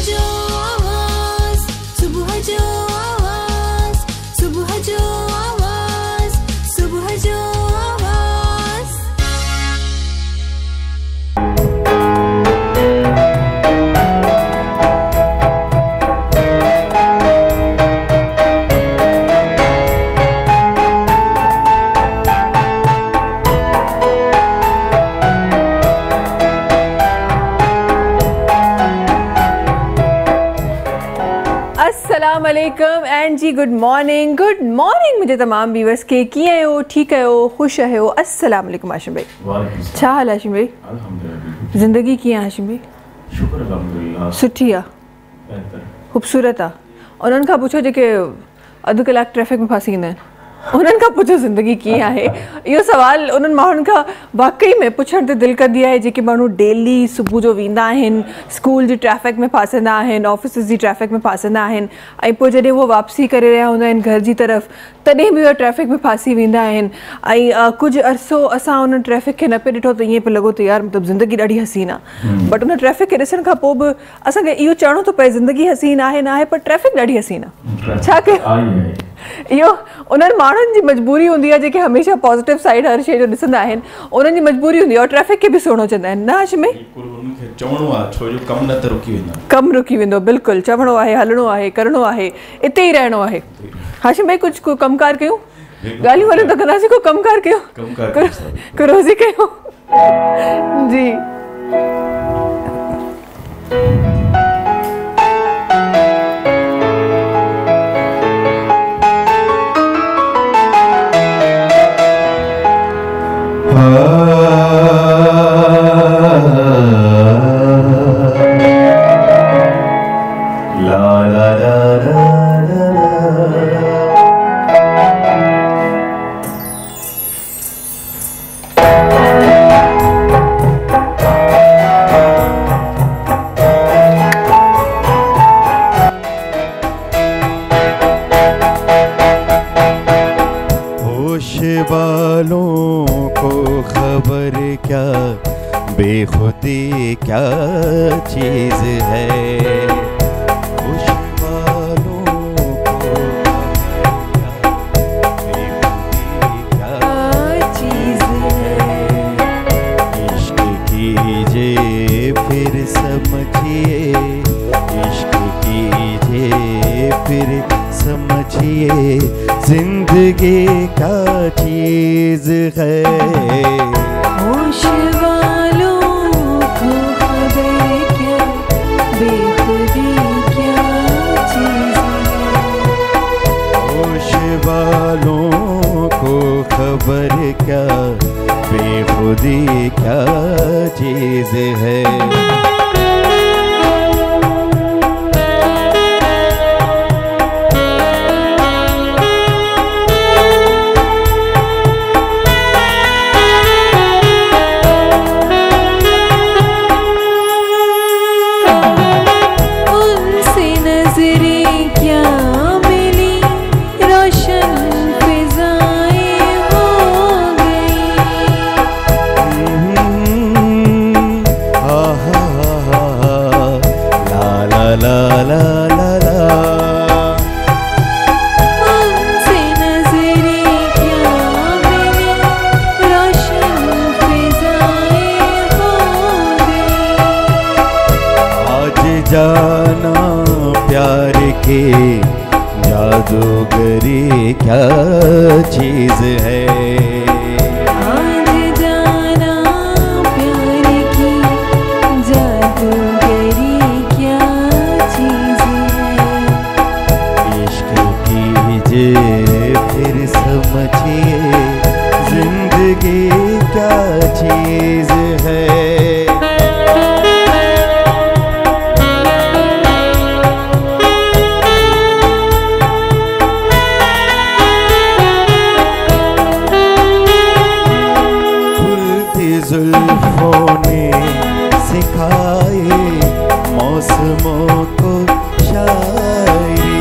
जो आवाज, सुबह जो आवाज, सुबह जो आवाज, सुबह जो आवाज। अस्सलामुअलैकुम एंड जी गुड मॉर्निंग मुझे तमाम व्यूअर्स के किए हो, ठीक है हो, खुश है हो। अस्सलाम वालेकुम हाशिम भाई। छा हाल हाशिम भाई? अल्हम्दुलिल्लाह। ज़िंदगी कीअं हाशिम भाई? शुक्र अल्हम्दुलिल्लाह। सुठी आहे, बेहतर। ख़ूबसूरत आहे। उन्हनि खां पुछो जेके अधु कलाक ट्रैफिक में फासी ईंदा आहिनि, उन्हनि खां पुछो ज़िंदगी कीअं आहे। इहो सवाल उन्हनि माण्हुनि खां वाकई में पुछण ते दिलि कंदी आहे जेके माण्हू डेली सुबुह जो वेंदा आहिनि, स्कूल जी ट्रैफिक में फासंदा आहिनि, ऑफिस जी ट्रैफिक में फासंदा आहिनि, ऐं पोइ जॾहिं उहो वापसी करे रहिया हूंदा आहिनि घर जी तरफ़, तॾहिं बि उहे ट्रैफिक में फासी वेंदा आहिनि। ऐं कुझु अरसो असां उन ट्रैफिक खे न पियो ॾिठो त ईअं पियो लॻो त यार मतिलबु ज़िंदगी ॾाढी हसीन आहे। बट उन ट्रैफिक खे ॾिसण खां पोइ बि असांखे इहो चवणो थो पए ज़िंदगी हसीन आहे न आहे, पर ट्रैफिक ॾाढी हसीन आहे। छा कयूं? इहो उन्हनि माण्हुनि जी मजबूरी हूंदी आहे जेके हमेशह पॉज़िटिव साइड हर शइ जो ॾिसंदा आहिनि, उन्हनि जी मजबूरी हूंदी आहे। और ट्रैफिक खे बि सुहिणो चवंदा आहिनि न हाशिम भाई? चवणो आहे छो जो कम न त रुकी वेंदा। कम रुकी वेंदो, बिल्कुलु चवणो आहे, हलणो आहे, करिणो आहे, इते ई रहणो आहे। हाशिम भाई कुझु कमकार कयूं, ॻाल्हियूं हलूं त कंदासीं, को कमकार कयूं, को रोज़ी कयूं जी। वालों को खबर क्या बेखुदी क्या चीज़ है। होश वालों को बेखुदी क्या चीज़ है। इश्क कीजिए फिर समझिए, इश्क कीजिए फिर समझिए, जिंदगी क्या चीज़ है। होश वालों को खबर क्या बेखुदी क्या चीज़ है। होश वालों को खबर क्या बेखुदी क्या चीज़ है। जाना प्यार के जादूगरी क्या चीज़ है। आज जाना प्यार की जादूगरी क्या चीज़ है। इश्क कीजिए फिर समझिए, जिंदगी क्या चीज़ है। जुल्फों ने सिखाए मौसमों को शायरी।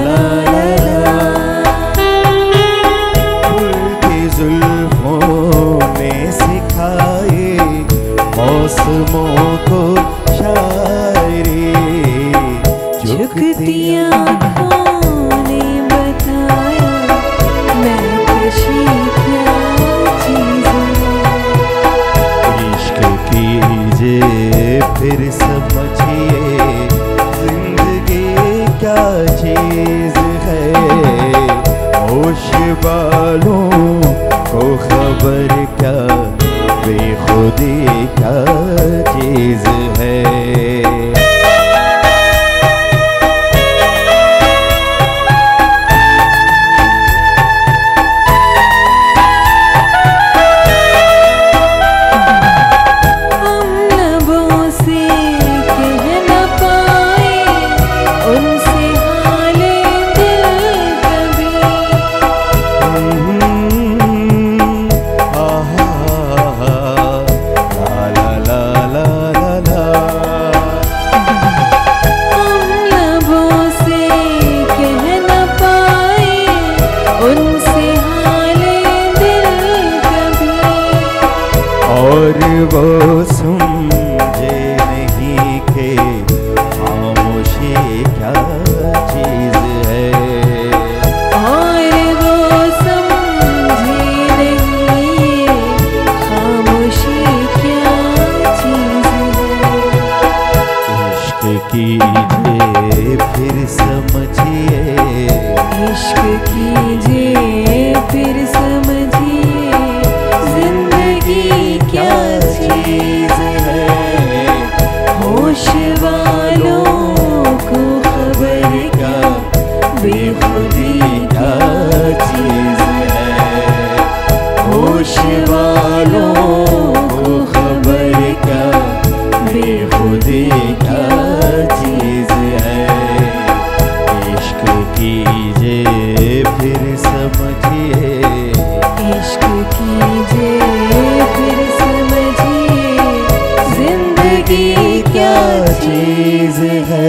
खुलती जुल्फों मौसमों को शायरी झुकती आँखों ने बताया मैं खुशी क्या चीज़ है। इश्क कीजिए फिर समझिए जिंदगी क्या चीज है। होश वालों को खबर क्या बेखुदी क्या चीज है। और वो समझे नहीं कि खामोशी क्या चीज है। और वो समझे नहीं खामोशी क्या चीज़ है। इश्क कीजिए फिर समझिए इश्क कीजिए फिर समझिए जिंदगी क्या चीज़ है। होश वालों को खबर क्या बेखुदी क्या चीज़ है। होश वालों को खबर क्या बेखुदी क्या चीज़ है। इश्क कीजिए फिर समझिए इश्क कीजिए फिर समझिए जिंदगी क्या चीज़ है।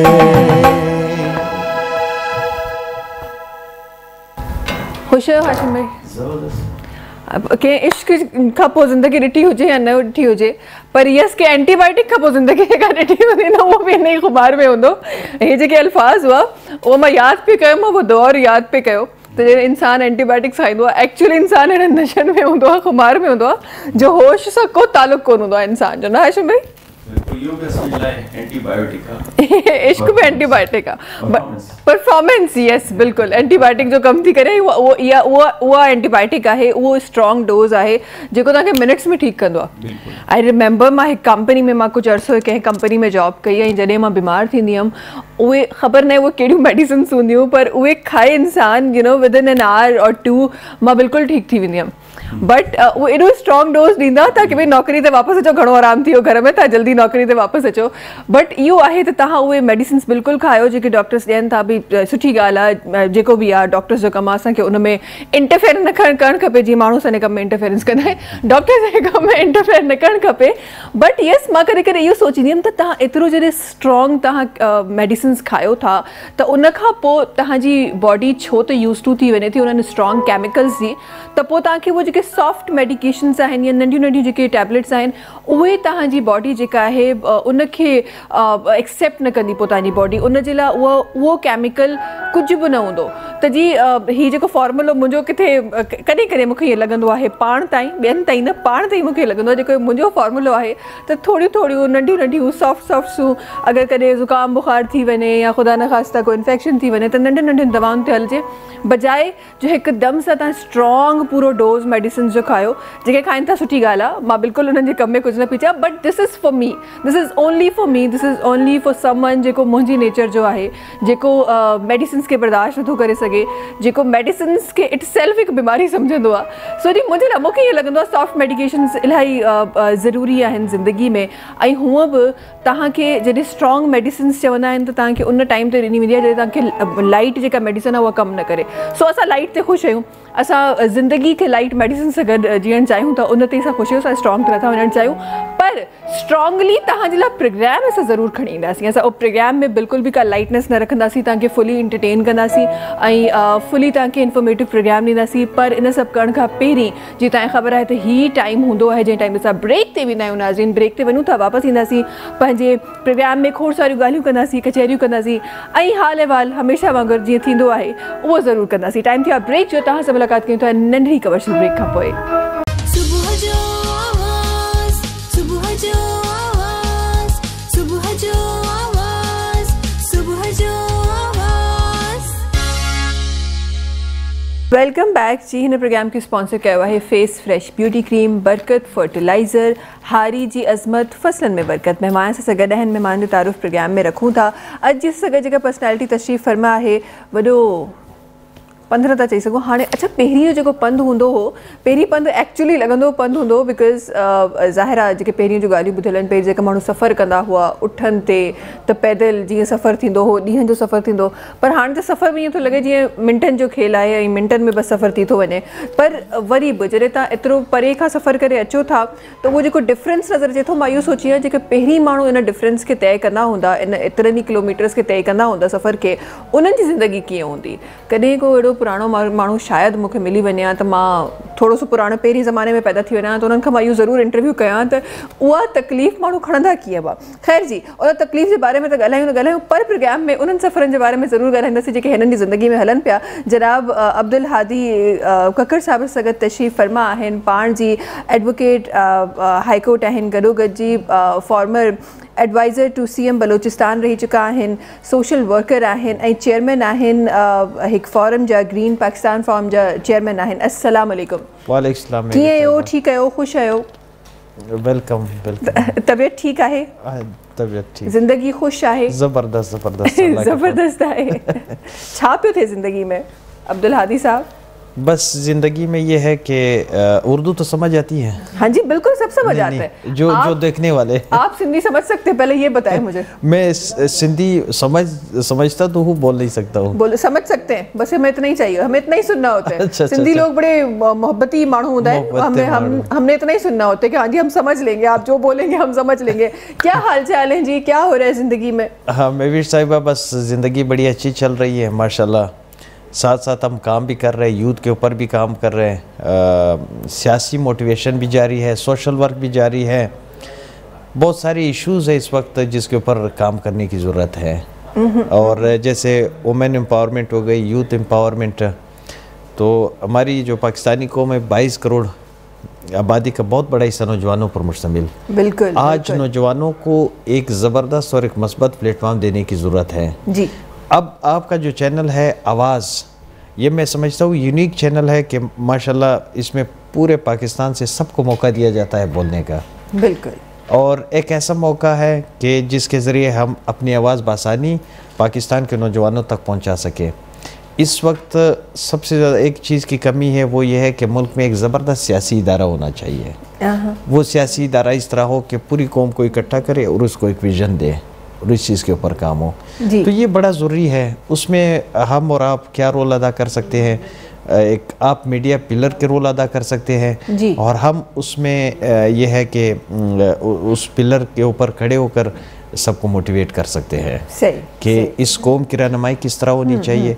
खुश आहियो हाशिम भाई? ज़बरदस्त। अब के इश्क खां पोइ ज़िंदगी ॾिठी हुजे या न ॾिठी हुजे, पर यस के एंटीबायोटिक खां पोइ ज़िंदगी जेका ॾिठी हूंदी न उहो बि इन ई ख़ुमार में हूंदो। हे जेके अल्फाज़ हुआ उहो मां यादि पे कयो, मां ॿुधो और यादि पे कयो त जॾहिं इंसानु एंटीबायोटिक खाईंदो आहे एक्चुअली इंसानु अहिड़े नशनि में हूंदो आहे, ख़ुमार में हूंदो आहे जो होश सां को तालुक़ु कोन हूंदो आहे इंसान जो, न हाशिम भाई? इहो बि असांजे लाइ एंटीबायोटिक आहे। इश्क में एंटीबायोटिक आहे, Performance. परफॉर्मेंस यस बिल्कुलु एंटीबायोटिक जो कमु थी करे उहा एंटीबायोटिक आहे, उहो स्ट्रॉन्ग डोज़ आहे जेको तव्हांखे मिनट्स में ठीकु कंदो आहे। बिल्कुलु। आई रिमेंबर मां हिकु कंपनी में मां कुझु अर्सो कंहिं कंपनी में जॉब कई ऐं जॾहिं मां बीमार थींदी हुअमि उहे ख़बर न आहे उहे कहिड़ियूं मेडिसिन्स हूंदियूं पर उहे खाए इंसान विदिन एन आवर और 2 मां बिल्कुलु ठीकु थी वेंदी हुअमि। बट उहो एॾो स्ट्रॉन्ग डोज़ ॾींदा ताकी भई नौकिरी ते वापसि अचो, घणो आराम थी वियो घर में, तव्हां जल्दी नौकिरी ते वापसि अचो। बट इहो आहे त तव्हां उहे मेडिसिन्स बिल्कुलु खायो जेके डॉक्टर्स ॾियनि था, बि सुठी ॻाल्हि आहे, जेको बि आहे डॉक्टर्स जो कमु आहे असांखे उन में इंटरफेयर न करणु खपे, जीअं माण्हू असांजे कम में इंटरफेरेंस कंदा आहिनि, डॉक्टर्स जे कम में इंटरफेयर न करणु खपे। बट यस मां कॾहिं कॾहिं इहो सोचींदी हुअमि त तव्हां एतिरो जॾहिं स्ट्रॉन्ग तव्हां मेडिसिन्स खायो था त उन खां पोइ तव्हांजी बॉडी छो त यूज़ टू थी वञे थी उन्हनि स्ट्रॉन्ग केमिकल्स जी, त पोइ तव्हांखे उहे जेके सॉफ्ट मेडिकेशन्स आहिनि या नंढियूं नंढियूं जेके टैबलेट्स आहिनि उहे तव्हांजी बॉडी जेका आहे उनखे एक्सेप्ट न कंदी, पोइ तव्हांजी बॉडी उन जे लाइ उहो केमिकल कुझु बि न हूंदो। त जी हीउ जेको फॉर्मुलो मुंहिंजो किथे कॾहिं कॾहिं मूंखे ईअं लॻंदो आहे पाण ताईं, ॿियनि ताईं न पाण ताईं मूंखे लॻंदो आहे जेको मुंहिंजो फॉर्मुलो आहे त थोरियूं थोरियूं नंढियूं नंढियूं सॉफ्ट सूं अगरि कॾहिं ज़ुकाम बुखार थी वञे या ख़ुदा न ख़ास्ता कोई इन्फेक्शन थी वञे त नंढियुनि नंढियुनि दवाउनि ते हलिजे, बजाए जो हिकदमि सां तव्हां स्ट्रॉन्ग पूरो डोज़ मेडिसिन जो खायो। जेके खाइनि था सुठी ॻाल्हि आहे, मां बिल्कुलु उन्हनि जे कम में कुझु न पई चवां, but this is for me, this is only for me, this is only for someone जेको मुंहिंजी नेचर जो आहे, जेको मेडिसिन्स खे बर्दाश्त नथो करे सघे, जेको मेडिसिन्स खे इट सेल्फ हिकु बीमारी सम्झंदो आहे। सो जी मुंहिंजे लाइ मूंखे ईअं लॻंदो आहे सॉफ्ट मेडिकेशन्स इलाही ज़रूरी आहिनि ज़िंदगी में, ऐं हूअं बि तव्हांखे जॾहिं स्ट्रॉन्ग मेडिसिन्स चवंदा आहिनि त तव्हांखे उन टाइम ते ॾिनी वेंदी आहे जॾहिं तव्हांखे लाइट जेका मेडिसिन आहे उहा कमु न करे। सो असां लाइट ते ख़ुशि आहियूं, असां ज़िंदगी खे लाइट मेडिसिन सां गॾु जीअणु चाहियूं था, उन ते असां ख़ुशि आहियूं, असां स्ट्रॉन्ग तरह था वञणु चाहियूं, पर पर स्ट्रॉन्गली तव्हांजे लाइ प्रोग्राम असां ज़रूरु खणी ईंदासीं। असां प्रोग्राम में बिल्कुल भी का लाइटनेस न रखंदासीं, तव्हांखे फुली एंटरटेन कंदासीं ऐं फुली तव्हांखे इंफॉर्मेटिव प्रोग्राम ॾींदासीं। पर इन सभु करण खां पहिरीं जी तव्हांखे ख़बर आहे त ही टाइम हूंदो आहे जंहिं टाइम असां ब्रेक ते वेंदा आहियूं। नाज़रीन, ब्रेक ते वञूं था, वापसि ईंदासीं, पंहिंजे प्रोग्राम में खोड़ सारियूं ॻाल्हियूं कंदासीं, कचहरियूं कंदासीं ऐं हाल अहिवाल हमेशह वांगुरु जीअं थींदो आहे उहो ज़रूरु कंदासीं। टाइम थी आहे ब्रेक जो। तव्हां सां मुलाक़ात कयूं था नंढड़ी कमर्शियल ब्रेक खां पोइ। सुबह जो आवाज़, सुबह जो आवाज़, सुबह जो आवाज़, सुबह जो आवाज़। वेलकम बैक जी। हिन प्रोग्राम खे स्पॉन्सर कयो आहे face fresh beauty cream, Barkat fertiliser, हारी जी अज़मत, फसलनि में बरकत। महिमान सां गॾु आहिनि, महिमान जो तारुफ़ प्रोग्राम में रखूं था। अॼु जी सॻ जेका पर्सनैलिटी तशरीफ़ फरमा आहे, वॾो पंध था चई सघूं। हाणे अच्छा, पहिरीं जो जेको पंधु हूंदो हो, पहिरीं पंधु एक्चुअली लॻंदो पंधु हूंदो हो, बिकॉज़ ज़ाहिर आहे जेके पहिरीं जूं ॻाल्हियूं ॿुधियल आहिनि, पहिरीं जेका माण्हू सफ़र कंदा हुआ उठनि ते, त पैदल जीअं सफ़र थींदो हो, ॾींहंनि जो सफ़र थींदो, पर हाणे त सफ़र बि ईअं थो लॻे जीअं मिंटनि जो खेल आहे ऐं मिंटनि में बसि सफ़र थी थो वञे। पर वरी बि जॾहिं तव्हां एतिरो परे खां सफ़र करे अचो था त उहो जेको डिफरेंस नज़र अचे थो, मां इहो सोची आहे जेके पहिरीं माण्हू इन डिफरेंस खे तइ कंदा हूंदा, इन एतिरनि ई किलोमीटर्स खे तइ कंदा हूंदा सफ़र खे, उन्हनि जी ज़िंदगी कीअं हूंदी। कॾहिं को अहिड़ो पुराणो माण्हू शायदि मूंखे मिली वञे त मां थोरो सो पुराणे पहिरीं ज़माने में पैदा थी वञा त उन्हनि खां मां इहो ज़रूरु इंटरव्यू कयां त उहा तकलीफ़ माण्हू खणंदा कीअं हुआ। ख़ैर जी, उन तकलीफ़ जे बारे में त ॻाल्हायूं, पर प्रोग्राम में उन्हनि सफ़रनि जे बारे में ज़रूरु ॻाल्हाईंदासीं जेके हिननि जी ज़िंदगी में हलनि पिया। जनाब अब्दुल हादी कक्कड़ साहिब सां गॾु तशरीफ़ फरमा आहिनि, पाण जी एडवोकेट हाई कोर्ट आहिनि, गॾोगॾु जी former adviser to CM Balochistan रही चुका आहिनि, सोशल वर्कर आहिनि ऐं चेयरमैन आहिनि हिकु फॉरम जा, ग्रीन पाकिस्तान फॉर्म जा चेयरमैन आहिनि। अस्सलाम वालेकुम। वालेकुम सलाम। कीअं आहियो? ठीकु आहियो? ख़ुशि आहियो? Welcome welcome. तबियत ठीकु आहे? तबियत ठीक, ज़िंदगी ख़ुशि आहे? ज़बरदस्त ज़बरदस्त ज़बरदस्त आहे। छा पियो थिए ज़िंदगी में अब्दुल हादी साहब? बस जिंदगी में ये है कि उर्दू तो समझ आती है। हाँ जी, बिल्कुल सब समझ आता है। जो देखने वाले। आप सिंधी समझ सकते हैं? पहले ये बताएं मुझे। मैं सिंधी समझता तो हूँ, बोल नहीं सकता हूँ। बोल समझ सकते हैं, बस हमें इतना ही चाहिए, हमें इतना ही सुनना होता है। अच्छा, सिंधी लोग बड़े मोहब्बती मानू होता है, हमने इतना ही सुनना होता है कि हाँ जी हम समझ लेंगे, आप जो बोलेंगे हम समझ लेंगे। क्या हाल चाल है जी, क्या हो रहा है जिंदगी में? हाँ मेवीर साहिबा, बस जिंदगी बड़ी अच्छी चल रही है माशाल्लाह। साथ साथ हम काम भी कर रहे हैं, यूथ के ऊपर भी काम कर रहे हैं, सियासी मोटिवेशन भी जारी है, सोशल वर्क भी जारी है। बहुत सारे इश्यूज़ है इस वक्त जिसके ऊपर काम करने की ज़रूरत है। और जैसे वुमेन एम्पावरमेंट हो गई, यूथ एम्पावरमेंट, तो हमारी जो पाकिस्तानी कौम है 22 करोड़ आबादी का बहुत बड़ा हिस्सा नौजवानों पर मुश्तमिल। बिल्कुल। आज नौजवानों को एक ज़बरदस्त और एक मस्बत प्लेटफॉर्म देने की ज़रूरत है जी। अब आपका जो चैनल है आवाज़, ये मैं समझता हूँ यूनिक चैनल है कि माशाल्लाह इसमें पूरे पाकिस्तान से सबको मौका दिया जाता है बोलने का। बिल्कुल। और एक ऐसा मौका है कि जिसके ज़रिए हम अपनी आवाज़ बासानी पाकिस्तान के नौजवानों तक पहुँचा सकें। इस वक्त सबसे ज़्यादा एक चीज़ की कमी है, वो ये है कि मुल्क में एक ज़बरदस्त सियासी इदारा होना चाहिए। वो सियासी इदारा इस तरह हो कि पूरी कौम को इकट्ठा करे और उसको एक विज़न दे और इस चीज़ के ऊपर काम हो। तो ये बड़ा ज़रूरी है। उसमें हम और आप क्या रोल अदा कर सकते हैं? एक आप मीडिया पिलर के रोल अदा कर सकते हैं और हम उसमें ये है कि उस पिलर के ऊपर खड़े होकर सबको मोटिवेट कर सकते हैं कि इस कौम की रहनुमाई किस तरह होनी चाहिए।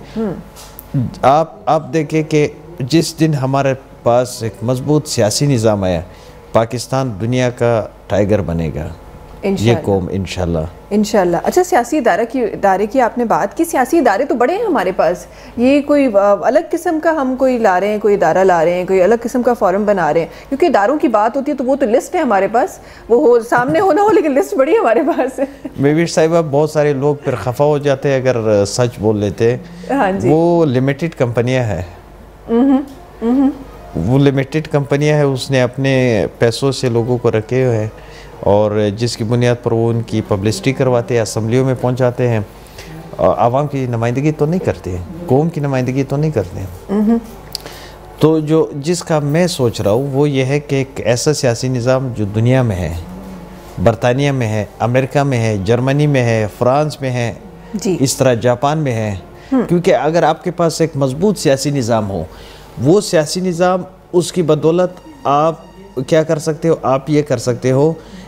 आप देखें कि जिस दिन हमारे पास एक मजबूत सियासी निज़ाम आया, पाकिस्तान दुनिया का टाइगर बनेगा ये कौम इंशाल्लाह। अच्छा, सियासी इदारे की आपने बात की। सियासी इदारे तो बड़े हैं हमारे पास, ये कोई अलग किस्म का हम कोई ला रहे हैं, कोई इदारा ला रहे हैं, कोई अलग किस्म का फॉरम बना रहे हैं, क्योंकि इदारों की बात होती है तो वो तो लिस्ट है हमारे पास, वो हो सामने होना हो, लेकिन लिस्ट बड़ी हमारे पास है। मेवीर साहिबा, बहुत सारे लोग फिर खफा हो जाते हैं अगर सच बोल लेते हैं। हाँ जी। वो लिमिटेड कंपनियां हैं, वो लिमिटेड कंपनियां हैं, उसने अपने पैसों से लोगों को रखे हुए हैं और जिसकी बुनियाद पर वो उनकी पब्लिसिटी करवाते हैं, असम्बलियों में पहुंचाते हैं। आवाम की नुमाइंदगी तो नहीं करते हैं, कौम की नुमाइंदगी तो नहीं करते हैं। तो जो जिसका मैं सोच रहा हूँ वो ये है कि एक ऐसा सियासी निज़ाम जो दुनिया में है, बरतानिया में है, अमेरिका में है, जर्मनी में है, फ्रांस में है, इस तरह जापान में है। क्योंकि अगर आपके पास एक मजबूत सियासी निज़ाम हो, वो सियासी निज़ाम उसकी बदौलत आप क्या कर सकते हो? आप ये कर सकते हो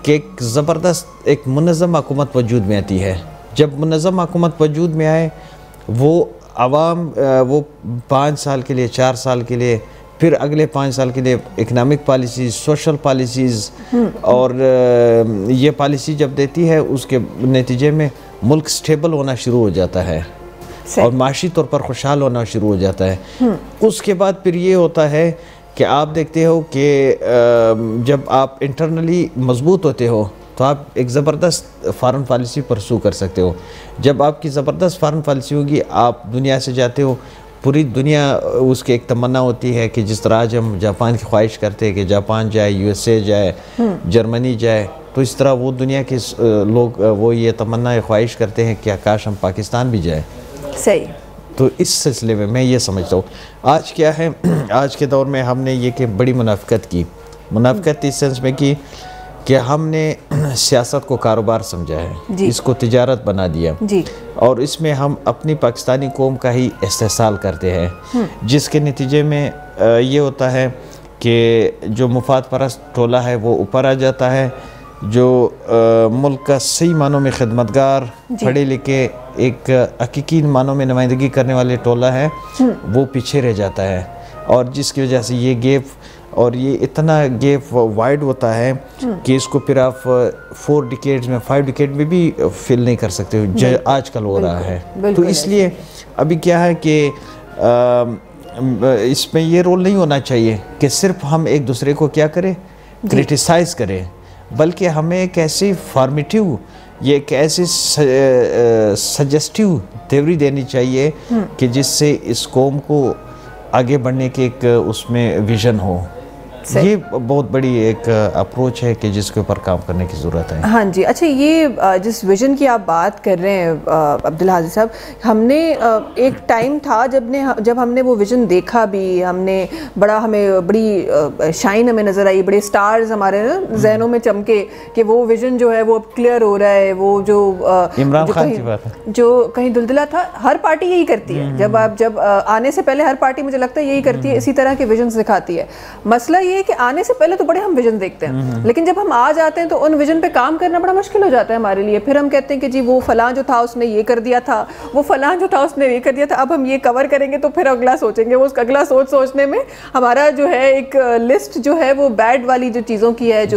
कि एक ज़बरदस्त एक मुनज़्ज़म हुकूमत वजूद में आती है। जब मुनज़्ज़म हुकूमत वजूद में आए, वो आवाम वो 5 साल के लिए, 4 साल के लिए, फिर अगले 5 साल के लिए इकनॉमिक पॉलिसीज़, सोशल पॉलिसीज़ और ये पॉलिसी जब देती है, उसके नतीजे में मुल्क स्टेबल होना शुरू हो जाता है और माशी तौर पर खुशहाल होना शुरू हो जाता है। उसके बाद फिर ये होता है कि आप देखते हो कि जब आप इंटरनली मजबूत होते हो तो आप एक ज़बरदस्त फ़ॉरेन पॉलिसी परसू कर सकते हो। जब आपकी ज़बरदस्त फ़ॉरेन पॉलिसी होगी, आप दुनिया से जाते हो, पूरी दुनिया उसकी एक तमन्ना होती है कि जिस तरह आज हम जापान की ख्वाहिश करते हैं कि जापान जाए, USA जाए, जर्मनी जाए, तो इस तरह वो दुनिया के लोग वो ये तमन्ना ख्वाहिश करते हैं कि काश हम पाकिस्तान भी जाए। सही। तो इस सिलसिले में मैं ये समझता हूँ आज क्या है, आज के दौर में हमने ये कि बड़ी मुनाफिकत की, मुनाफिकत इस सेंस में की कि हमने सियासत को कारोबार समझा है, इसको तिजारत बना दिया जी। और इसमें हम अपनी पाकिस्तानी कौम का ही इस्तेहसाल करते हैं, जिसके नतीजे में ये होता है कि जो मुफाद परस्त टोला है वो ऊपर आ जाता है, जो मुल्क का सही मानों में खिदमतगार, पढ़े लिखे, एक हकीकी मानों में नुमाइंदगी करने वाले टोला है, वो पीछे रह जाता है। और जिसकी वजह से ये गैप और ये इतना गैप वाइड होता है कि इसको फिर आप 4 डिकेड्स में, 5 डिकेड में भी फिल नहीं कर सकते हो, जो आजकल हो रहा है। तो इसलिए अभी क्या है कि इसमें ये रोल नहीं होना चाहिए कि सिर्फ हम एक दूसरे को क्या करें, क्रिटिसाइज़ करें, बल्कि हमें एक ऐसी फॉर्मेटिव, ये एक ऐसी सजेस्टिव थ्योरी देनी चाहिए कि जिससे इस कौम को आगे बढ़ने की एक उसमें विज़न हो। ये बहुत बड़ी एक अप्रोच है कि जिसके ऊपर काम करने की ज़रूरत है। हाँ जी। अच्छा, ये जिस विज़न की आप बात कर रहे हैं अब्दुल हाजी साहब, हमने एक टाइम था जब हमने वो विज़न देखा भी, हमने हमें बड़ी शाइन हमें नज़र आई, बड़े स्टार्स हमारे जहनों में चमके कि वो विज़न जो है वो अब क्लियर हो रहा है। वो जो इमरान खान की बात है, जो कहीं दुलदुला था, हर पार्टी यही करती है। जब आने से पहले हर पार्टी मुझे लगता है यही करती है, इसी तरह के विजन दिखाती है। मसला ये है कि आने से पहले तो बड़े हम विजन देखते हैं, लेकिन जब हम आ जाते हैं तो उन विजन पे काम करना बड़ा मुश्किल हो जाता है हमारे लिए। फिर हम कहते हैं कि जी वो फलां जो था उसने ये कर दिया था, वो फलां जो था उसने ये कर दिया था, अब हम ये कवर करेंगे तो फिर अगला सोचेंगे। वो अगला सोचने में हमारा जो है एक लिस्ट जो है वो बैड वाली जो चीज़ों की है,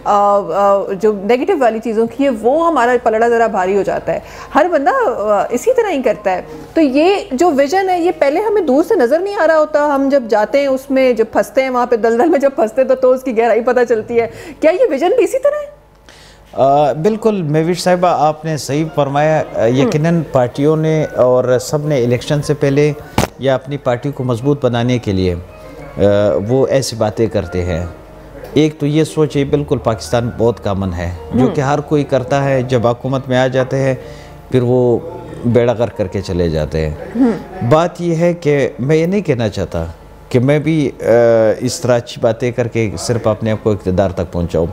जो नेगेटिव वाली चीज़ों की है, वो हमारा पलड़ा ज़रा भारी हो जाता है। हर बंदा इसी तरह ही करता है। तो ये जो विजन है ये पहले हमें दूर से नज़र नहीं आ रहा होता, हम जब जाते हैं उसमें, जब फंसते हैं वहाँ पे दलदल में, जब फंसते तो उसकी गहराई पता चलती है। क्या ये विजन भी इसी तरह है? बिल्कुल मेविश साहिबा, आपने सही फरमाया। यकीनन पार्टियों ने और सब ने इलेक्शन से पहले या अपनी पार्टी को मजबूत बनाने के लिए वो ऐसी बातें करते हैं। एक तो ये सोच ये बिल्कुल पाकिस्तान में बहुत कॉमन है, जो कि हर कोई करता है। जब हुकूमत में आ जाते हैं फिर वो बेड़ा गर्क करके चले जाते हैं। बात यह है कि मैं ये नहीं कहना चाहता कि मैं भी इस तरह अच्छी बातें करके सिर्फ अपने आप को इक़्तिदार तक पहुंचाऊं।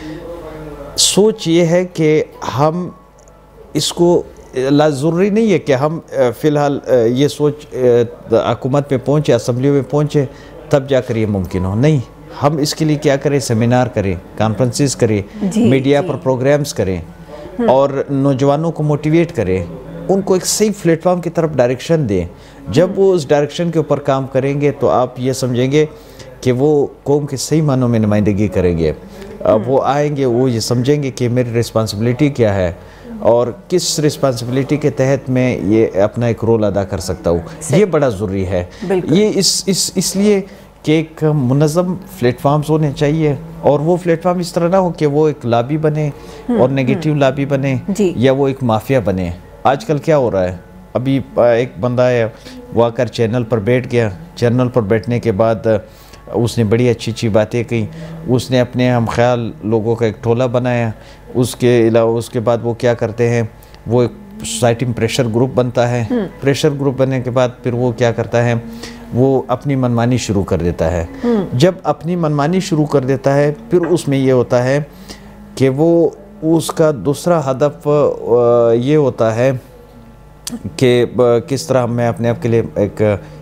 सोच ये है कि हम इसको ज़रूरी नहीं है कि हम फ़िलहाल ये सोच हुकूमत में पहुँचे, असम्बली में पहुँचे तब जाकर ये मुमकिन हो। नहीं, हम इसके लिए क्या करें, सेमिनार करें, कॉन्फ्रेंसेस करें, मीडिया पर प्रोग्राम्स करें और नौजवानों को मोटिवेट करें, उनको एक सही प्लेटफॉर्म की तरफ डायरेक्शन दें। जब वो उस डायरेक्शन के ऊपर काम करेंगे तो आप ये समझेंगे कि वो कौम के सही मानों में नुमाइंदगी करेंगे। वो आएंगे, वो ये समझेंगे कि मेरी रिस्पांसिबिलिटी क्या है और किस रिस्पांसिबिलिटी के तहत मैं ये अपना एक रोल अदा कर सकता हूँ। ये बड़ा ज़रूरी है। ये इसलिए कि एक मुनज़्ज़म प्लेटफॉर्म्स होने चाहिए और वो प्लेटफॉर्म इस तरह ना हो कि वो एक लॉबी बने और नेगेटिव लॉबी बने या वो एक माफिया बने। आजकल क्या हो रहा है, अभी एक बंदा है वो आकर चैनल पर बैठ गया, चैनल पर बैठने के बाद उसने बड़ी अच्छी अच्छी बातें कही, उसने अपने हम ख्याल लोगों का एक टोला बनाया। उसके अलावा उसके बाद वो क्या करते हैं, वो एक सोसाइटी में प्रेशर ग्रुप बनता है। प्रेशर ग्रुप बनने के बाद फिर वो क्या करता है, वो अपनी मनमानी शुरू कर देता है। जब अपनी मनमानी शुरू कर देता है फिर उसमें ये होता है कि वो उसका दूसरा हदफ ये होता है कि किस तरह मैं अपने आप के लिए एक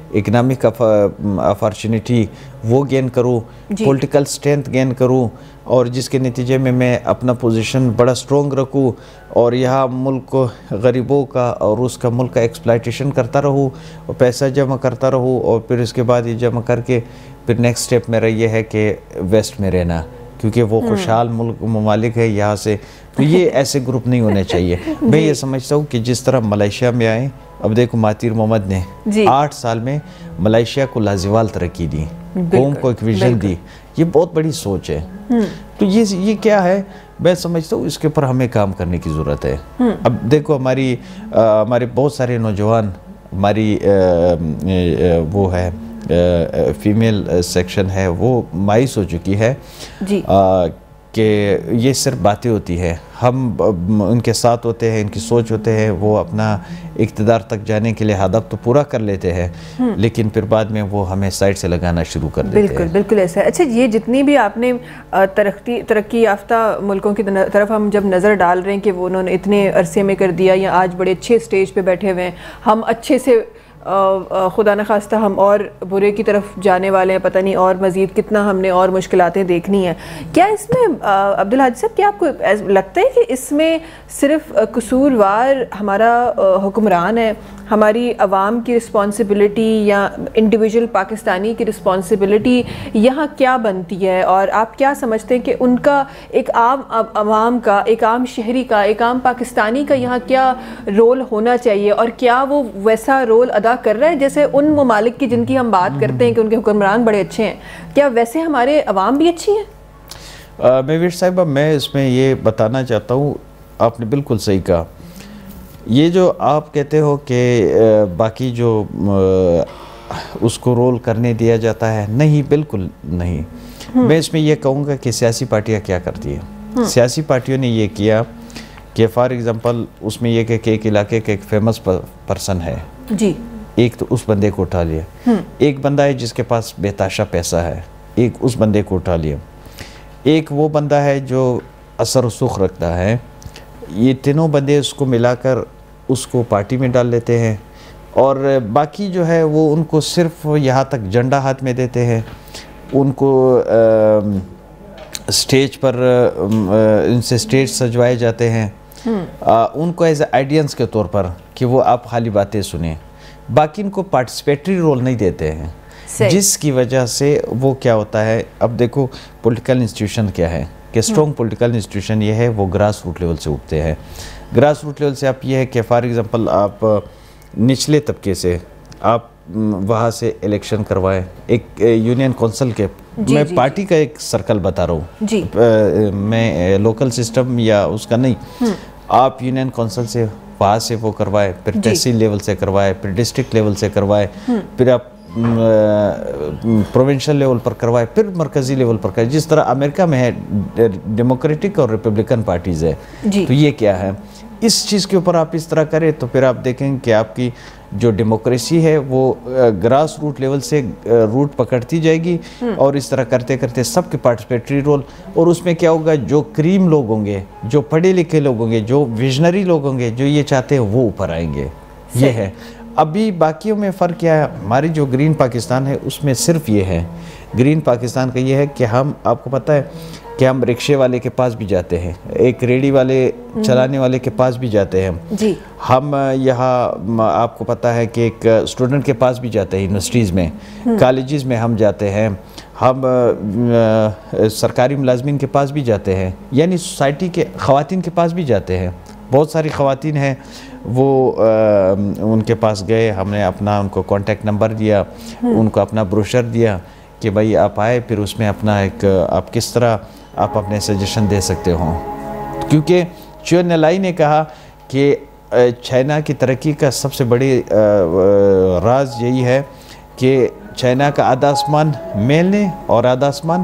इकोनॉमिक अपॉर्चुनिटी वो गेन करूँ, पॉलिटिकल स्ट्रेंथ गेन करूँ, और जिसके नतीजे में मैं अपना पोजीशन बड़ा स्ट्रॉन्ग रखूँ और यहाँ मुल्क को गरीबों का और उसका मुल्क का एक्सप्लॉयटेशन करता रहूँ और पैसा जमा करता रहूँ, और फिर उसके बाद ये जमा करके फिर नेक्स्ट स्टेप मेरा ये है कि वेस्ट में रहना, क्योंकि वो खुशहाल मुल्क ममालिक है यहाँ से। तो ये ऐसे ग्रुप नहीं होने चाहिए। मैं ये समझता हूँ कि जिस तरह मलेशिया में आए, अब देखो महातिर मोहम्मद ने 8 साल में मलेशिया को लाजवाल तरक्की दी, कौम को एक विजन दी, ये बहुत बड़ी सोच है। तो ये क्या है, मैं समझता हूँ इसके ऊपर हमें काम करने की ज़रूरत है। अब देखो हमारे बहुत सारे नौजवान, हमारी वो है फीमेल सेक्शन है, वो मायूस हो चुकी है कि ये सिर्फ बातें होती है, हम उनके साथ होते हैं, इनकी सोच होते हैं, वो अपना इक़्तिदार तक जाने के लिए हदफ तो पूरा कर लेते हैं, लेकिन फिर बाद में वो हमें साइड से लगाना शुरू कर देते हैं। बिल्कुल ऐसा है। अच्छा, ये जितनी भी आपने तरक्की याफ्ता मुल्कों की तरफ हम जब नज़र डाल रहे हैं कि वो उन्होंने इतने अरसे में कर दिया या आज बड़े अच्छे स्टेज पे बैठे हुए हैं, हम अच्छे से खुदा न खास्ता हम और बुरे की तरफ जाने वाले हैं, पता नहीं और मज़ीद कितना हमने और मुश्किलातें देखनी हैं। क्या इसमें अब्दुल हादी साहब, क्या आपको लगता है कि इसमें सिर्फ कसूरवार हमारा हुक्मरान है, हमारी आवाम की रिस्पॉन्सिबिलिटी या इंडिविजुअल पाकिस्तानी की रिस्पॉन्सिबिलिटी यहाँ क्या बनती है? और आप क्या समझते हैं कि उनका एक आम आवाम का, एक आम शहरी का, एक आम पाकिस्तानी का यहाँ क्या रोल होना चाहिए, और क्या वो वैसा रोल अदा कर रहा है जैसे उन ममालिक की जिनकी हम बात करते हैं कि उनके हुक्मरान बड़े अच्छे हैं, क्या वैसे हमारे अवाम भी अच्छी है? मेवीर साहिबा, मैं इसमें ये बताना चाहता हूँ, आपने बिल्कुल सही कहा। ये जो आप कहते हो कि बाकी जो उसको रोल करने दिया जाता है, नहीं, बिल्कुल नहीं। मैं इसमें ये कहूँगा कि सियासी पार्टियाँ क्या करती है। सियासी पार्टियों ने ये किया कि फॉर एग्ज़ाम्पल उसमें यह कि एक इलाके के एक फेमस पर्सन है जी, एक तो उस बंदे को उठा लिया, एक बंदा है जिसके पास बेताशा पैसा है, एक उस बंदे को उठा लिया, एक वो बंदा है जो असर रसूख रखता है, ये तीनों बंदे उसको मिलाकर उसको पार्टी में डाल लेते हैं, और बाकी जो है वो उनको सिर्फ यहाँ तक झंडा हाथ में देते हैं, उनको स्टेज पर इनसे स्टेज सजवाए जाते हैं, उनको एज आइडियंस के तौर पर कि वो आप खाली बातें सुने, बाकी इनको पार्टिसिपेटरी रोल नहीं देते हैं, जिसकी वजह से वो क्या होता है। अब देखो पॉलिटिकल इंस्टीट्यूशन क्या है कि स्ट्रॉन्ग पॉलिटिकल इंस्टीट्यूशन ये है वो ग्रास रूट लेवल से उठते हैं। ग्रास रूट लेवल से आप ये है कि फॉर एग्ज़ाम्पल आप निचले तबके से आप वहाँ से इलेक्शन करवाएं, एक यूनियन काउंसिल के, मैं पार्टी का एक सर्कल बता रहा हूँ, मैं लोकल सिस्टम या उसका नहीं, आप यूनियन काउंसिल से वहाँ से वो करवाए, फिर तहसील लेवल से करवाए, फिर डिस्ट्रिक्ट लेवल से करवाए, फिर आप प्रोविंशियल लेवल पर करवाए, फिर मरकज़ी लेवल पर करवाए। जिस तरह अमेरिका में है डेमोक्रेटिक और रिपब्लिकन पार्टीज़ है, तो ये क्या है, इस चीज़ के ऊपर आप इस तरह करें तो फिर आप देखेंगे कि आपकी जो डेमोक्रेसी है वो ग्रास रूट लेवल से रूट पकड़ती जाएगी, और इस तरह करते करते सबके पार्टिसिपेटरी रोल, और उसमें क्या होगा, जो क्रीम लोग होंगे, जो पढ़े लिखे लोग होंगे, जो विजनरी लोग होंगे, जो ये चाहते हैं वो ऊपर आएंगे। ये है। अभी बाकियों में फ़र्क क्या है, हमारी जो ग्रीन पाकिस्तान है उसमें सिर्फ ये है, ग्रीन पाकिस्तान का ये है कि हम, आपको पता है कि हम रिक्शे वाले के पास भी जाते हैं, एक रेडी वाले चलाने वाले के पास भी जाते हैं जी, हम यहाँ आपको पता है कि एक स्टूडेंट के पास भी जाते हैं, यूनिवर्सिटीज़ में, कॉलेजेस में हम जाते हैं, हम सरकारी मुलाजमीन के पास भी जाते हैं, यानी सोसाइटी के ख़वातीन के पास भी जाते हैं। बहुत सारी ख़वातीन हैं, वो उनके पास गए, हमने अपना उनको कॉन्टेक्ट नंबर दिया, उनको अपना ब्रोशर दिया कि भाई आप आए, फिर उसमें अपना एक आप किस तरह आप अपने सजेशन दे सकते हो, क्योंकि चुन नलाई ने कहा कि चाइना की तरक्की का सबसे बड़ी राज यही है कि चाइना का आधा आसमान मेल ने और आधा आसमान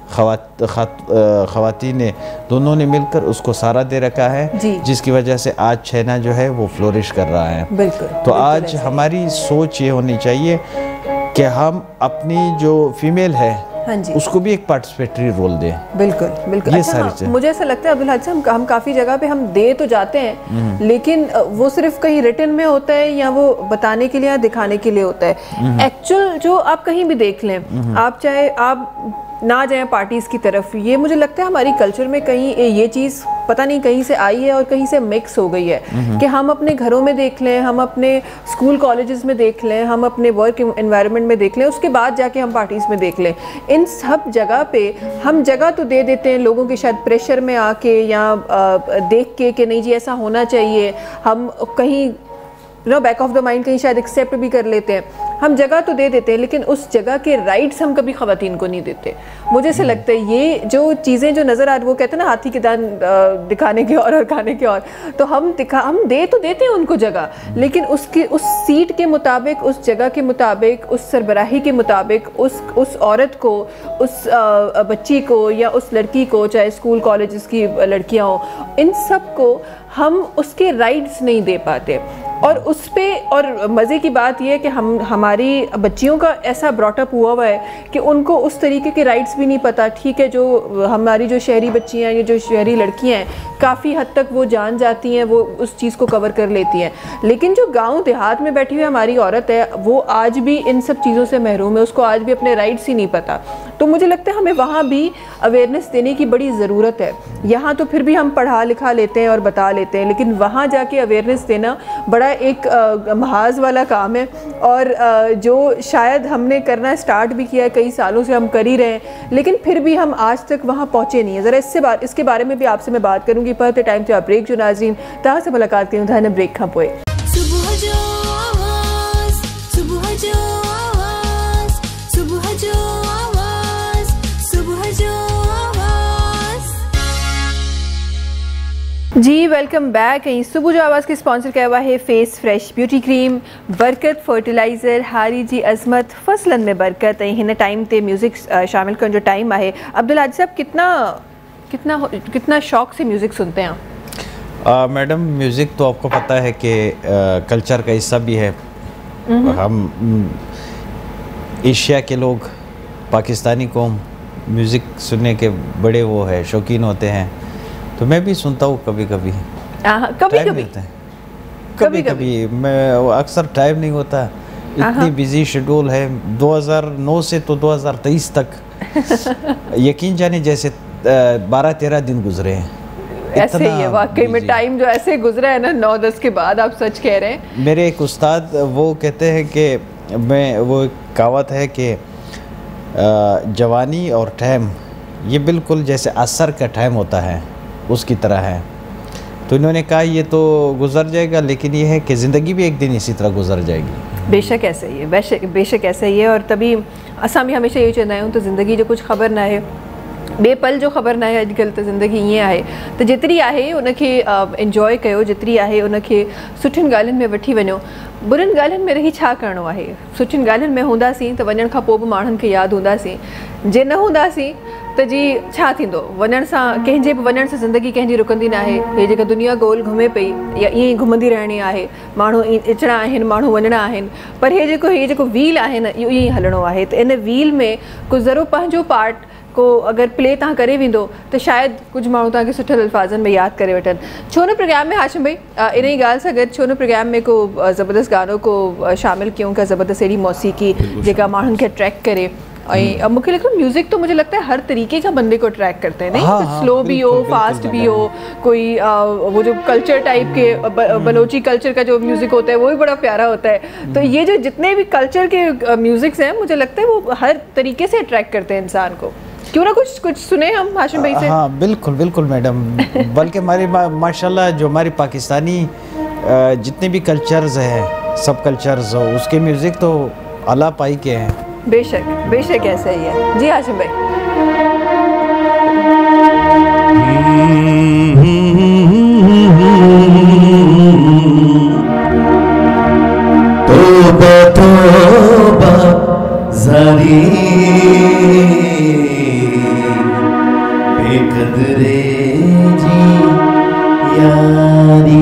ख़वातीन ने, दोनों ने मिलकर उसको सारा दे रखा है, जिसकी वजह से आज चाइना जो है वो फ्लोरिश कर रहा है। तो आज हमारी सोच ये होनी चाहिए कि हम अपनी जो फीमेल है हाँ जी। उसको भी एक पार्टिसिपेटरी रोल दें। बिल्कुल बिल्कुल। ये अच्छा, सारी हाँ, चीज़ें। मुझे ऐसा लगता है अब्दुल हाद साहब, हम काफ़ी जगह पे हम दे तो जाते हैं लेकिन वो सिर्फ कहीं रिटन में होता है या वो बताने के लिए या दिखाने के लिए होता है। एक्चुअल जो आप कहीं भी देख लें, आप चाहे आप ना जाएं पार्टीज़ की तरफ, ये मुझे लगता है हमारी कल्चर में कहीं ये चीज़ पता नहीं कहीं से आई है और कहीं से मिक्स हो गई है कि हम अपने घरों में देख लें, हम अपने स्कूल कॉलेजेस में देख लें, हम अपने वर्क एनवायरनमेंट में देख लें, उसके बाद जाके हम पार्टीज़ में देख लें। इन सब जगह पे हम जगह तो दे देते हैं लोगों के शायद प्रेशर में आके या देख के कि नहीं जी ऐसा होना चाहिए, हम कहीं बैक ऑफ द माइंड कहीं शायद एक्सेप्ट भी कर लेते हैं, हम जगह तो दे देते हैं लेकिन उस जगह के राइट्स हम कभी ख़वातीन को नहीं देते। मुझे ऐसे लगता है ये जो चीज़ें जो नज़र आ रही, वो कहते हैं ना हाथी के दान दिखाने के और खाने के और, तो हम दे तो देते हैं उनको जगह, लेकिन उसकी उस सीट के मुताबिक, उस जगह के मुताबिक, उस सरबराही के मुताबिक, उस औरत को, उस बच्ची को या उस लड़की को, चाहे स्कूल कॉलेजेस की लड़कियाँ हों, इन सब को हम उसके राइट्स नहीं दे पाते। और उस पे और मज़े की बात यह है कि हमारी बच्चियों का ऐसा ब्रॉटअप हुआ है कि उनको उस तरीके के राइट्स भी नहीं पता। ठीक है, जो हमारी जो शहरी बच्चियाँ या जो शहरी लड़कियाँ हैं काफ़ी हद तक वो जान जाती हैं, वो उस चीज़ को कवर कर लेती हैं, लेकिन जो गांव देहात में बैठी हुई हमारी औरत है वो आज भी इन सब चीज़ों से महरूम है, उसको आज भी अपने राइट्स ही नहीं पता। तो मुझे लगता है हमें वहाँ भी अवेयरनेस देने की बड़ी ज़रूरत है। यहाँ तो फिर भी हम पढ़ा लिखा लेते हैं और बता लेते हैं, लेकिन वहाँ जाके अवेयरनेस देना बड़ा एक महाज वाला काम है और जो शायद हमने करना स्टार्ट भी किया है, कई सालों से हम कर ही रहे हैं, लेकिन फिर भी हम आज तक वहाँ पहुँचे नहीं है। ज़रा इसके बारे में भी आपसे मैं बात करूँगी, पर टाइम तो आप ब्रेक जो नाज़रीन तहाँ से मुलाकात करूँ था ब्रेक खां पोए। सुबह जो आवाज़, सुबह जो आवाज़, सुबह जो आवाज़, सुबह जो आवाज़। जी वेलकम बैक। सुबह जो आवाज़ की स्पॉन्सर किया हुआ है face fresh beauty cream, Barkat fertiliser, हारी जी अज़मत, फसलन में बरकत। हिन टाइम ते म्यूज़िक शामिल करण जो टाइम है। अब्दुल हाद साहब कितना शौक़ से म्यूज़िक सुनते हैं आप? मैडम म्यूज़िक तो आपको पता है कि कल्चर का हिस्सा भी है। हम एशिया के लोग, पाकिस्तानी कौम म्यूज़िक सुनने के बड़े वो है शौकीन होते हैं, तो मैं भी सुनता हूँ कभी कभी। कभी कभी मैं अक्सर टाइम नहीं होता, इतनी बिजी शेड्यूल है। 2009 से तो 2023 तक यकीन जाने जैसे 12-13 दिन गुजरे हैं। ऐसे ही है वाकई में, टाइम जो ऐसे गुजरा है ना 9-10 के बाद, आप सच कह रहे हैं। मेरे एक उस्ताद वो कहते हैं कि वो एक कहावत है कि जवानी और टाइम ये बिल्कुल जैसे असर का टाइम होता है उसकी तरह है। तो इन्होंने कहा ये तो गुजर जाएगा, लेकिन ये है कि ज़िंदगी भी एक दिन इसी तरह गुजर जाएगी। बेशक ऐसा ही है, बेशक ऐसा ही है। और तभी असां भी हमेशा ये चवंदा आहियूं तो ज़िंदगी जो कुछ ख़बर ना है, बेपल जो ख़बर ना है अॼुकल्ह, तो ज़िंदगी ईअं आहे त जेतिरी आहे उनखे इंजॉय कयो, जेतिरी आहे उनखे सुठियुनि ॻाल्हियुनि में वठी वञो, बुरनि ॻाल्हियुनि में रही छा करिणो आहे। सुठियुनि ॻाल्हियुनि में हूंदासीं त वञण खां पोइ बि माण्हुनि खे यादि हूंदासीं, जे न हूंदासीं त जी छा थींदो। वञण सां कंहिंजे बि वञण सां ज़िंदगी कंहिंजी रुकंदी न आहे। हे जेका दुनिया गोल घुमे पई या ईअं ई घुमंदी रहणी आहे। माण्हू अचणा आहिनि, माण्हू वञणा आहिनि, पर हे जेको व्हील आहे न, इहो ईअं ई हलणो आहे। त इन व्हील में कुझु ज़रो पंहिंजो पार्ट को अगर प्ले तव्हां करे वेंदो त शायद कुछ माण्हू तव्हांखे सुठे अल्फाज़नि में यादि करे वठनि। छो न प्रोग्राम में हाशिम भाई इन ई ॻाल्हि सां गॾु छो न प्रोग्राम में को ज़बरदस्त गानो को शामिल कयूं, का ज़बरदस्त अहिड़ी मौसीक़ी जेका माण्हुनि खे अट्रैक्ट करे। और मुझे लगता है म्यूज़िक तो मुझे लगता है हर तरीके का बंदे को अट्रैक्ट करते हैं, नहीं? हाँ, स्लो भी हो, फास्ट भी हो, कोई वो जो कल्चर टाइप के बलोची कल्चर का जो म्यूज़िक होता है वो भी बड़ा प्यारा होता है। तो ये जो जितने भी कल्चर के म्यूज़िक्स हैं मुझे लगता है वो हर तरीके से अट्रैक्ट करते हैं इंसान को। क्यों ना कुछ सुने हम हाशिम भाई से? हाँ बिल्कुल मैडम। बल्कि हमारी माशाल्लाह जो हमारी पाकिस्तानी जितने भी कल्चर्स हैं, सब कल्चर्स उसके म्यूज़िक तो आला पाई के हैं। बेशक ऐसा ही है। जी हाशिम भाई। तौबा ज़ारी बेकदरे जी यारी।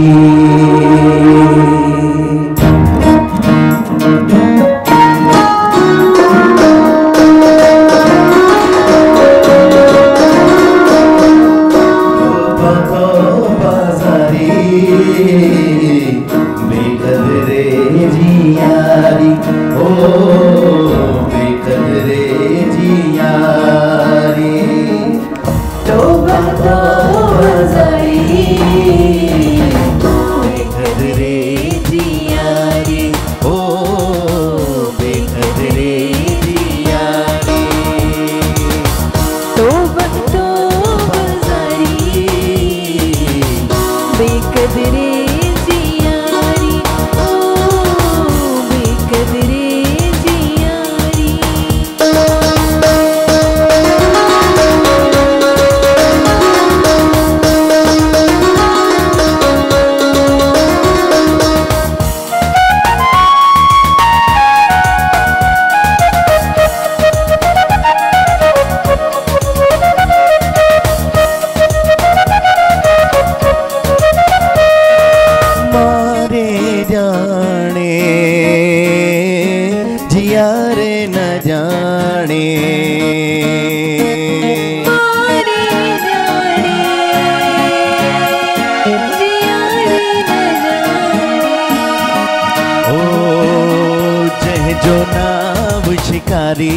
यारी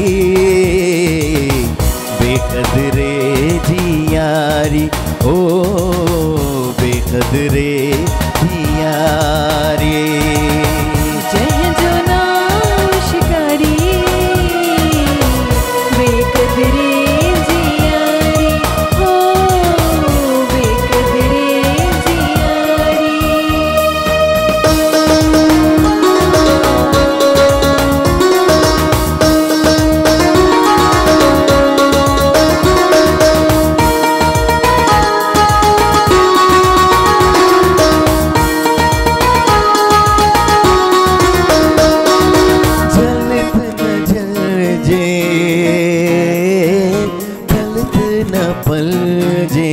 बेकदरे जी यारी ओ बेकदरे जी यारी जय जो नाम शिकारी बेकदरे जियारी हो बेकदरे जियारी जलत न जल जे गलत न पल जे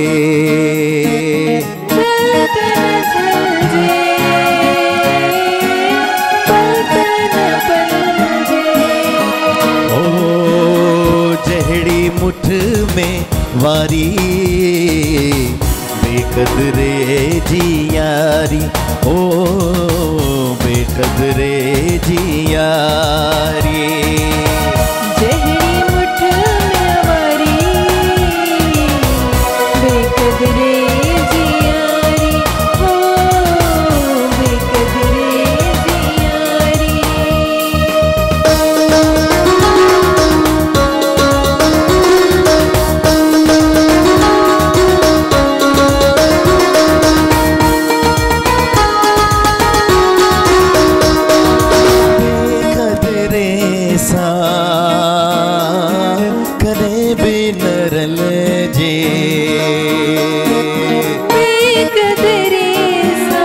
चलत न चल जे पलत न पल जे ओ जहड़ी मुठ में वारी बेकदरे जी यारी ओ बेकदरे जी यारी जहरी मुठ में वारी बेकदरे जियारी हो बेकदरे जियारी बेकदरे सा करे बेनरल जे बेकदरे सा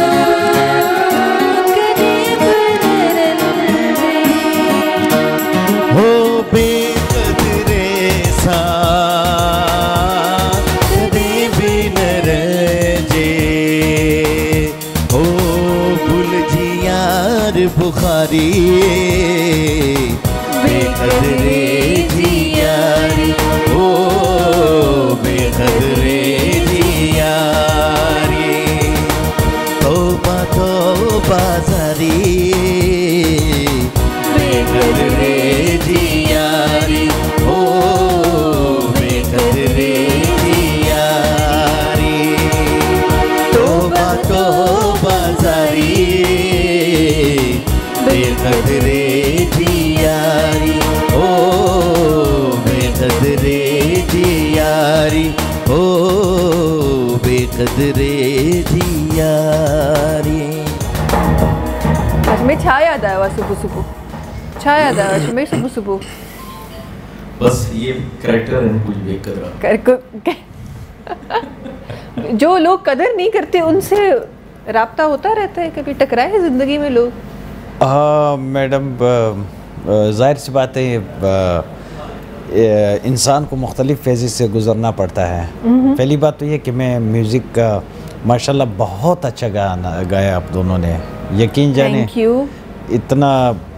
करे बनरल जे हो बेकदरे सा करे बेनरल जे हो भूल जी यार बुखारी बेकदरे जी यारी ओ बेकदरे जी यारी तौबा तौबा जारी बेकदरे जी यारी ओ बेकदरे जी यारी तौबा तौबा जारी बेकदरे जी यारी ओ बेकदरे जी यारी ओ बेकदरे जी यारी आज में छा याद आया हुआ सुबह सुबह छा याद आया आज में सुबह सुबह बस ये करेक्टर है कुछ बेकदर जो लोग कदर नहीं करते उनसे राब्ता होता रहता है, कभी टकराए हैं जिंदगी में लोग? हाँ मैडम, ज़ाहिर सी बात है इंसान को मुख्तलिफ़ फेजेस से गुज़रना पड़ता है। पहली बात तो ये कि मैं म्यूज़िक का माशाल्लाह बहुत अच्छा गाया आप दोनों ने, यकीन जाने थैंक यू। इतना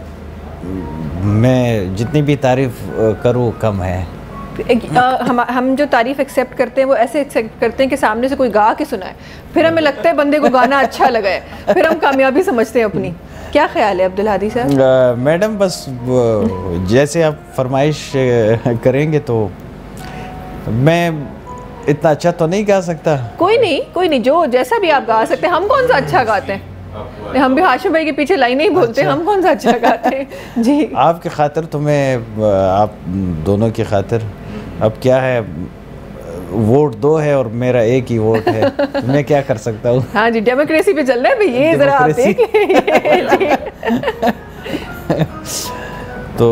मैं जितनी भी तारीफ़ करूँ कम है। हम जो तारीफ एक्सेप्ट करते हैं वो ऐसे एक्सेप्ट करते हैं कि सामने से कोई गा के सुनाए, फिर हमें लगता है बंदे को गाना अच्छा लगा है, फिर हम कामयाबी समझते हैं अपनी। क्या ख्याल है अब्दुल हादी साहब? मैडम बस जैसे आप फरमाइश करेंगे तो मैं इतना अच्छा तो नहीं गा सकता। कोई नहीं, जो जैसा भी आप गा सकते हैं। हम कौन सा अच्छा गाते हैं? हम भी हाशिम भाई के पीछे लाइन ही बोलते हैं, हम कौन सा अच्छा गाते हैं जी। आपके खातिर तो मैं, आप दोनों की खातिर, अब क्या है, वोट दो है और मेरा एक ही वोट है, तो मैं क्या कर सकता हूँ। हाँ जी, डेमोक्रेसी पे चल रहा है भाई, ये जरा आप देखें। तो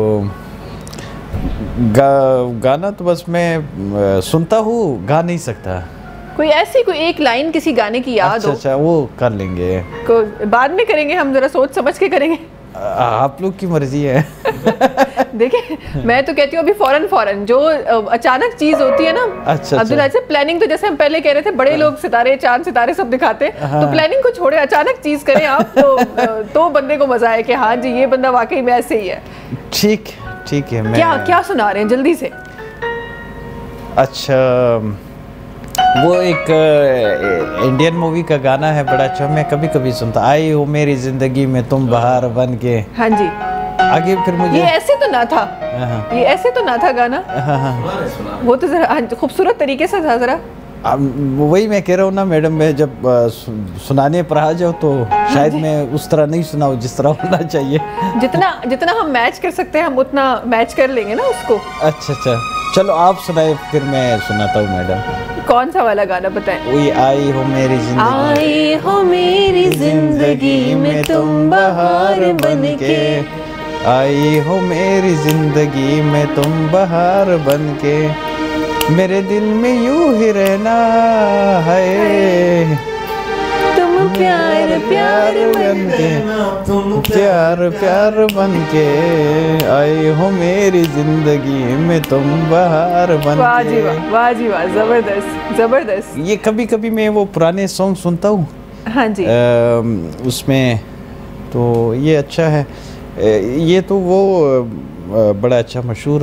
गाना तो बस मैं सुनता हूँ, गा नहीं सकता। कोई ऐसी कोई एक लाइन किसी गाने की याद हो? अच्छा वो कर लेंगे, को बाद में करेंगे, हम जरा सोच समझ के करेंगे। आप लोग की मर्जी है। देखिए मैं तो कहती हूँ अभी फौरन जो अचानक चीज होती है ना, अच्छा, अब्दुल हादी, प्लानिंग तो जैसे हम पहले कह रहे थे, बड़े लोग सितारे, चांद सितारे सब दिखाते हैं, तो प्लानिंग को छोड़े अचानक चीज करें आप तो बंदे को मजा आए कि हाँ जी ये बंदा वाकई में ऐसे ही है। ठीक है। मैं क्या सुना रहे हैं जल्दी से? अच्छा, वो एक इंडियन मूवी का गाना है बड़ा अच्छा, मैं कभी सुनता, आई हो मेरी जिंदगी में तुम बहार बन के। हाँ जी, आगे फिर मुझे ये ऐसे तो तो ना था, ये ऐसे तो ना था गाना, सुना वो तो जरा खूबसूरत तरीके से था जरा। अब वही मैं कह रहा हूँ ना मैडम, मैं जब सुनाने पर आ जाओ तो शायद मैं उस तरह नहीं सुनाऊँ जिस तरह होना चाहिए। जितना हम मैच कर सकते हैं हम उतना मैच कर लेंगे ना उसको। अच्छा अच्छा, चलो आप सुनाए फिर मैं सुनाता हूँ मैडम। कौन सा वाला गाना बताएं? वही आई हो मेरी जिंदगी, आए हो मेरी जिंदगी में तुम बहार बनके, आई हो मेरी जिंदगी में तुम बहार बनके, मेरे दिल में यूं ही रहना है, तुम प्यार प्यार बनके, प्यार प्यार बनके, आई हो मेरी जिंदगी में तुम बहार वाह जी वाह, बनके। वाह जी वाह, जबरदस्त जबरदस्त। ये कभी कभी मैं वो पुराने सॉन्ग सुनता हूँ हाँ जी, उसमें, तो ये अच्छा है। ये तो वो बड़ा अच्छा मशहूर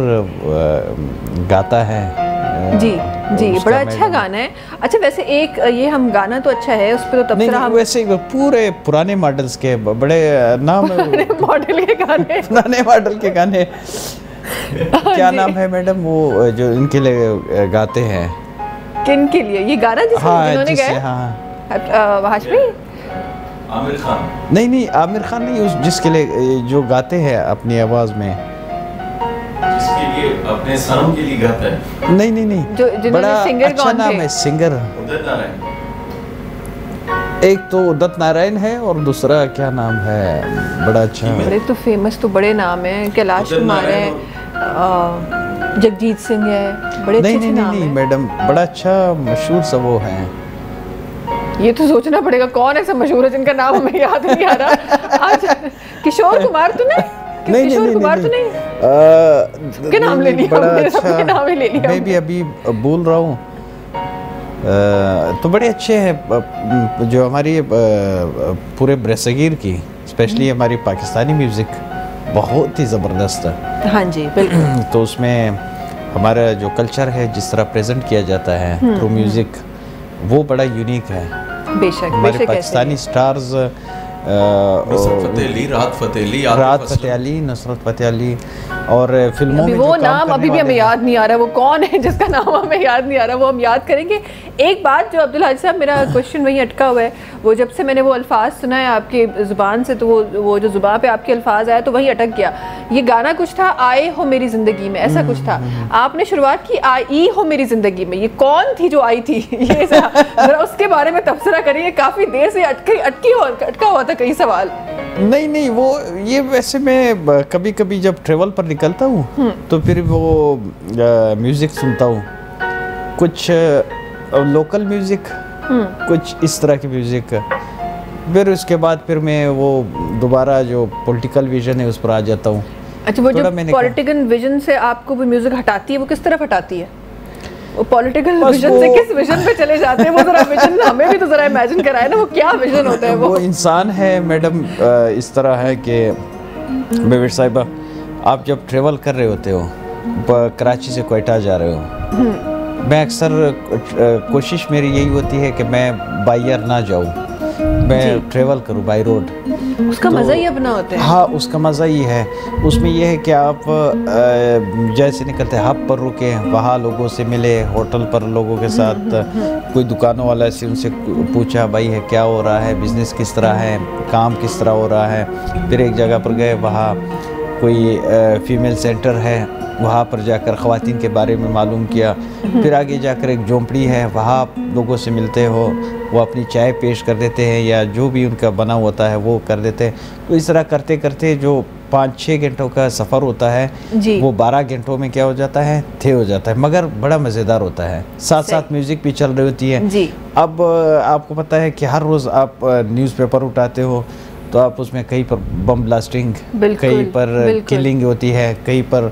गाता है। जी जी, उसका बड़ा अच्छा मैडम- गाना है। अच्छा वैसे एक ये हम गाना तो अच्छा है, उस पर तो नहीं तबसरा नहीं, हम वैसे ही पूरे पुराने मॉडल्स के बड़े नाम मॉडल के गाने। पुराने मॉडल के गाने क्या जी। नाम है मैडम वो जो इनके लिए गाते हैं? किन के लिए ये गाना जिन्होंने जिससे गाया? हाँ हाशमी? आमिर खान। नहीं नहीं, आमिर खान नहीं, उस जिसके लिए जो गाते हैं अपनी आवाज में, जिसके लिए अपने सनम के लिए गाता है नहीं नहीं नहीं, जिन्होंने बड़ा सिंगर अच्छा कौन नाम थे? है सिंगर। उदित नारायण। एक तो उदित नारायण है और दूसरा क्या नाम है, बड़ा अच्छा है। बड़े तो फेमस तो बड़े नाम हैं, कैलाश उदित कुमार है, नारायण जगजीत सिंह है, बड़े अच्छे नहीं अच्छे नहीं नहीं नाम नहीं हैं। मैडम, बड़ा अच्छा मशहूर सब वो हैं। ये तो सोचना पड़ेगा कौन ऐसा मशहूर है जिनका नाम हमें याद नहीं आ रहा। आज किशोर कुमार तो नहीं? नहीं किशोर नहीं कुमार तो नहीं, नहीं? सबके नाम ले लिया बड़ा हमने, सबके अच्छा, नाम ही ले लिया मैं भी अभी बोल रहा हूँ। तो बड़े अच्छे हैं जो हमारी पूरे बरसगीर की, स्पेशली हमारी पाकिस्तानी म्यूज़िक बहुत ही ज़बरदस्त है। हाँ जी बिल्कुल। तो उसमें हमारा जो कल्चर है जिस तरह प्रेजेंट किया जाता है थ्रू म्यूज़िक, वो बड़ा यूनिक है। बेशक हमारे बेशक ऐसे पाकिस्तानी स्टार्स नुसरत फतेह अली, राहत फतेह अली, आतिफ राहत असलम। फतेह अली, नुसरत फतेह अली, और फिल्मों अभी में वो जो काम नाम करने अभी भी हमें वाले याद नहीं आ रहा, वो कौन है जिसका नाम हमें याद नहीं आ रहा, वो हम याद करेंगे। एक बात जो अब्दुल हाजी साहब, मेरा क्वेश्चन वही अटका हुआ है, वो जब से मैंने वो अल्फाज सुना है आपके ज़ुबान से, तो वो जो ज़ुबान पे आपके अल्फाज आया तो वही अटक गया। ये गाना कुछ था आए हो मेरी ज़िंदगी में, ऐसा कुछ था। आपने शुरुआत की आई हो मेरी ज़िंदगी में, ये कौन थी जो आई थी? ये जरा उसके बारे में तबसरा करिए, काफ़ी देर से अटका हुआ था कई सवाल। नहीं नहीं, वो ये वैसे मैं कभी कभी जब ट्रेवल पर निकलता हूँ तो फिर वो म्यूज़िक सुनता हूँ, कुछ लोकल म्यूज़िक, कुछ इस तरह की म्यूज़िक, फिर उसके बाद फिर मैं वो दोबारा जो पॉलिटिकल विजन है उस पर आ जाता हूँ। अच्छा, वो थोड़ा जो मैंने कहा- पॉलिटिकल विजन से आपको वो म्यूजिक हटाती है, वो किस तरफ हटाती है? वो पॉलिटिकल बस विजन वो- से किस विजन पे चले जाते हैं? वो जरा विजन हमें भी तो जरा इमेजिन कराए ना, वो क्या विजन होता है वो वो? इंसान है मैडम, इस तरह है कि बेबी साहिबा, आप जब ट्रेवल कर रहे होते हो, कराची से कोयटा जा रहे हो, मैं अक्सर कोशिश मेरी यही होती है कि मैं बाई एयर ना जाऊँ, मैं ट्रेवल करूँ बाई रोड। उसका मजा ही अपना होता है। हाँ, उसका मज़ा ही है। उसमें यह है कि आप जैसे निकलते हब पर रुके, वहाँ लोगों से मिले, होटल पर लोगों के साथ, कोई दुकानों वाला से उनसे पूछा भाई है क्या हो रहा है, बिज़नेस किस तरह है, काम किस तरह हो रहा है। फिर एक जगह पर गए, वहाँ कोई फीमेल सेंटर है, वहाँ पर जाकर ख़वातीन के बारे में मालूम किया। फिर आगे जाकर एक झोंपड़ी है, वहाँ आप लोगों से मिलते हो, वो अपनी चाय पेश कर देते हैं या जो भी उनका बना होता है वो कर देते हैं। तो इस तरह करते करते जो 5-6 घंटों का सफ़र होता है जी। वो 12 घंटों में क्या हो जाता है, तय हो जाता है, मगर बड़ा मज़ेदार होता है। साथ साथ म्यूज़िक भी चल रही होती है। जी। अब आपको पता है कि हर रोज़ आप न्यूज़पेपर उठाते हो तो आप उसमें कहीं पर बम ब्लास्टिंग, बिल्कुल, कहीं पर बिल्कुल। किलिंग होती है, कहीं पर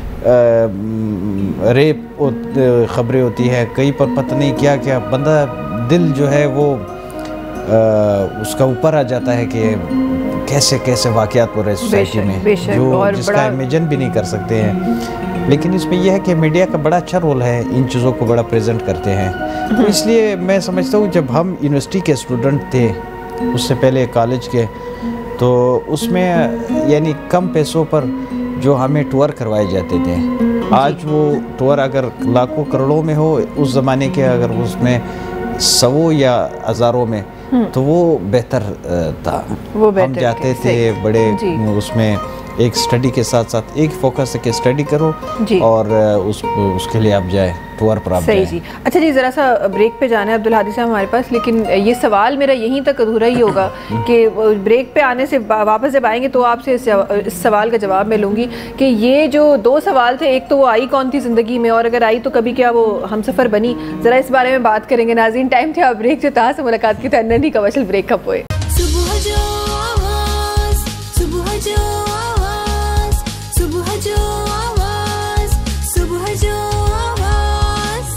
रेप खबरें होती है, कहीं पर पता नहीं क्या क्या। बंदा दिल जो है वो उसका ऊपर आ जाता है कि कैसे कैसे वाक़यात हो रहे हैं सोसाइटी में, बेशक, जो और जिसका बड़ा- इमेजिन भी नहीं कर सकते हैं। लेकिन इसमें यह है कि मीडिया का बड़ा अच्छा रोल है, इन चीज़ों को बड़ा प्रेजेंट करते हैं। तो इसलिए मैं समझता हूँ जब हम यूनिवर्सिटी के स्टूडेंट थे, उससे पहले कॉलेज के, तो उसमें यानी कम पैसों पर जो हमें टूर करवाए जाते थे। आज वो टूर अगर लाखों करोड़ों में हो, उस ज़माने के अगर उसमें सौ या हज़ारों में, तो वो बेहतर था। वो बेहतर हम जाते थे, थे सही। बड़े जी। उसमें एक स्टडी के साथ साथ एक फोकस है कि स्टडी करो जी। और उसके लिए आप जाए टूर पर आप सही जाए। जी। अच्छा जी, ज़रा सा ब्रेक पे जाना है अब्दुल हादी साहब हमारे पास, लेकिन ये सवाल मेरा यहीं तक अधूरा ही होगा कि ब्रेक पे आने से वापस जब आएंगे तो आपसे इस सवाल का जवाब मैं लूँगी कि ये जो दो सवाल थे, एक तो वो आई कौन थी ज़िंदगी में, और अगर आई तो कभी क्या वो हम सफ़र बनी, ज़रा इस बारे में बात करेंगे। नाज़रीन, टाइम थे आप ब्रेक जो था से मुलाकात की था नहीं कमर्शियल ब्रेक कब हुए। सुबह जो आवाज़, सुबह जो आवाज़, सुबह जो आवाज़, सुबह जो आवाज़।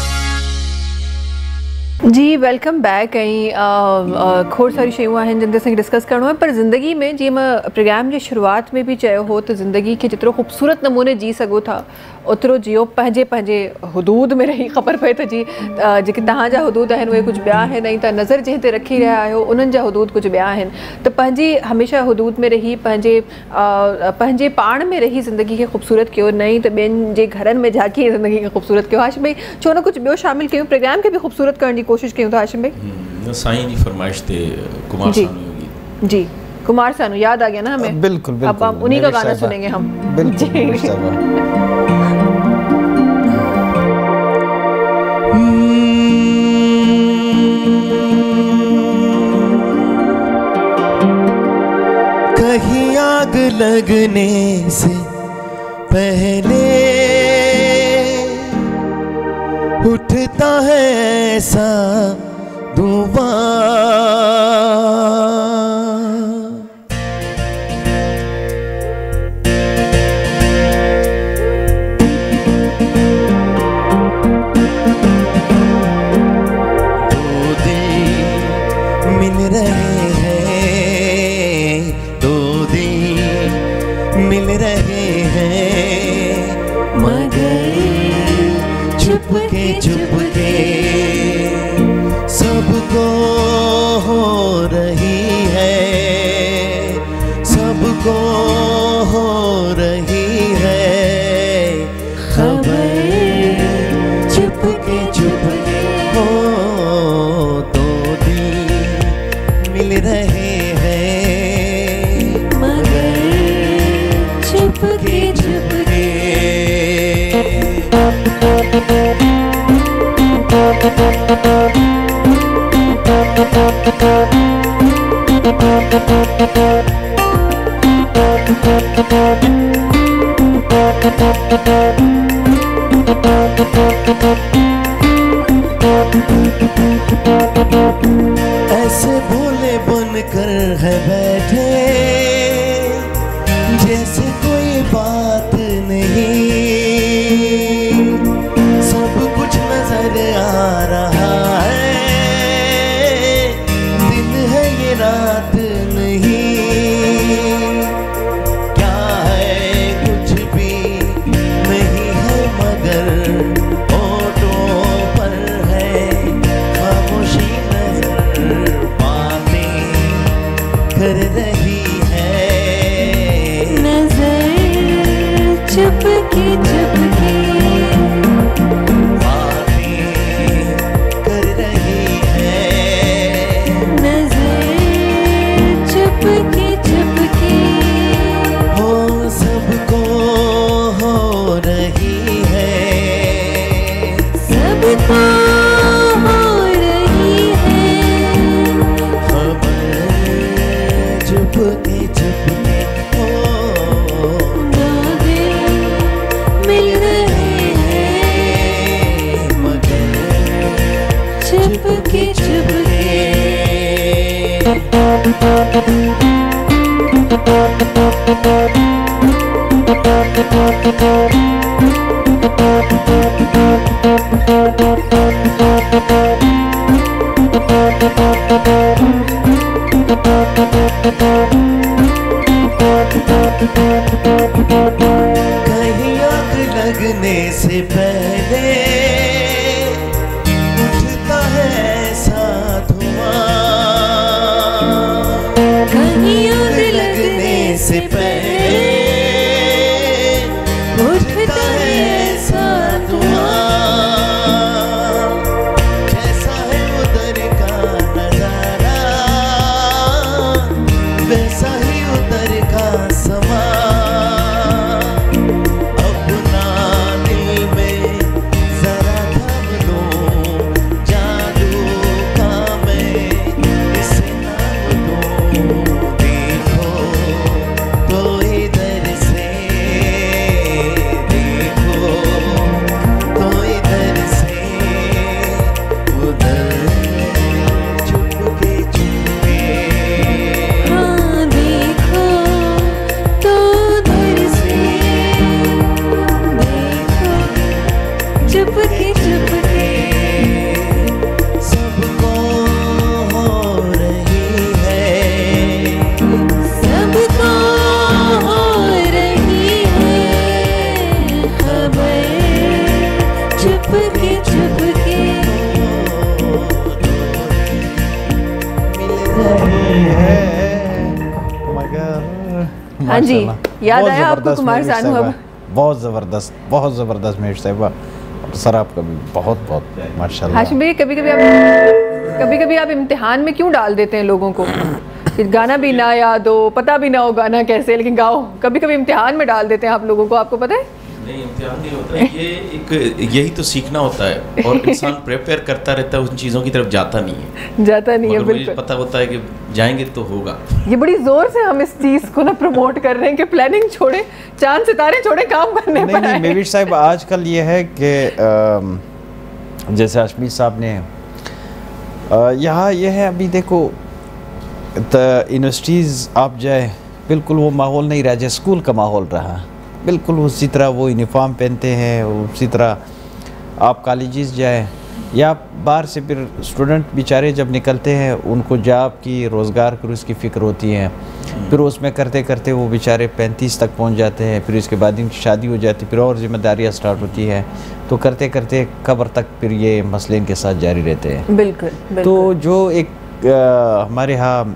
जी वेलकम बैक। ऐं खोड़ सारी शयूं आहिनि जिन ते असांखे डिस्कस करिणो आहे, पर ज़िंदगी में जीअं मां प्रोग्राम जी शुरूआत में भी चयो हो त ज़िंदगी खे जेतिरो ख़ूबसूरत नमूने जी सघो था ओतिरो जियो, पंहिंजे पंहिंजे हुदूद में रही। ख़बर पए त जी जेके तव्हांजा हुदूद आहिनि उहे कुझु ॿिया आहिनि, ऐं तव्हां नज़र जंहिं ते रखी रहिया आहियो उन्हनि जा हुदूद कुझु ॿिया आहिनि। त पंहिंजी हमेशह हुदूद में रही, पंहिंजे पाण में रही ज़िंदगी खे ख़ूबसूरत कयो, नहीं त ॿियनि जे घरनि में झांकी ज़िंदगी खे ख़ूबसूरत कयो। हाशिम भाई, छो न कुझु ॿियो शामिलु कयूं, प्रोग्राम खे बि ख़ूबसूरत करण जी कोशिशि कयूं था। हाशिम भाई साईं जी फरमाइश थे कुमार जी। सानू योगी। जी, कुमार सानू याद आ गया ना हमें। बिल्कुल बिल्कुल, अब हम उन्हीं का मेरे गाना साहबा। सुनेंगे हम। बिल्कुल जी। मेरे साहबा। कहीं आग लगने से पहले उठता है ऐसा धुआं, दो दिल मिल रहे हैं, दो दिल मिल रहे हैं, मगर चुपके चुपके सबको हो रही है, सबको हो रही है खबर, चुपके चुपके हो, दो दिल मिल रहे हैं, मगर चुपके चुपके ऐसे भोले बनकर है बैठे जैसे कोई बात नहीं, सब कुछ नजर आ रहा है, दिन है ये रात नहीं, क्या है कुछ भी नहीं है मगर होठों पर है खामोशी, नजर बातें कर रही है, नजर चुपके चुपके बातें कर रही है, नजर चुपके चुपके हो सबको हो रही है, सबको हो रही है, खबर चुपके चुपके हो, दो दिल मिल रहे हैं, मगर चुपके चुपके चुपके चुपके सबको हो रही है, सबको हो रही है खबर, चुपके चुपके मगर हाँ जी, माशाल्लाह, याद बहुत आया आपको ज़बरदस्त कुमार मेहर सानू साहिबा, अब? बहुत ज़बरदस्त मेहर साहिबा। और सर आपका भी बहुत बहुत माशाल्लाह। हाशिम भाई, कभी कभी आप इम्तिहान में क्यों डाल देते हैं लोगों को कि गाना भी ना याद हो, पता भी ना हो गाना कैसे है, लेकिन गाओ। कभी कभी इम्तिहान में डाल देते हैं आप लोगों को, आपको पता है? नहीं, इम्तिहान नहीं होता है, ये एक यही तो सीखना होता है, और इंसान प्रिपेयर करता रहता है, उन चीज़ों की तरफ जाता नहीं है। जाता नहीं है, मगर मुझे बिल्कुल। पता होता है कि जाएंगे तो होगा। ये बड़ी जोर से हम इस चीज को ना प्रमोट कर रहे हैं कि प्लानिंग छोड़े, चांद सितारे छोड़े, काम करने पर नहीं आए। मेविश साहब, आजकल ये है कि जैसे अशमीत साहब ने यहाँ ये है, अभी देखो यूनिवर्सिटीज़ आप जाए, बिल्कुल वो माहौल नहीं रहा जैसे स्कूल का माहौल रहा, बिल्कुल उसी तरह वो यूनिफॉर्म पहनते हैं, उसी तरह आप कॉलेजेस जाए या बाहर से फिर स्टूडेंट बेचारे जब निकलते हैं उनको जॉब की, रोज़गार की उसकी फ़िक्र होती है, फिर उसमें करते करते वो बेचारे 35 तक पहुंच जाते हैं, फिर इसके बाद इनकी शादी हो जाती है, फिर और जिम्मेदारियां स्टार्ट होती है, तो करते करते कब्र तक फिर ये मसले इनके साथ जारी रहते हैं। बिल्कुल, बिल्कुल। तो जो एक हमारे यहाँ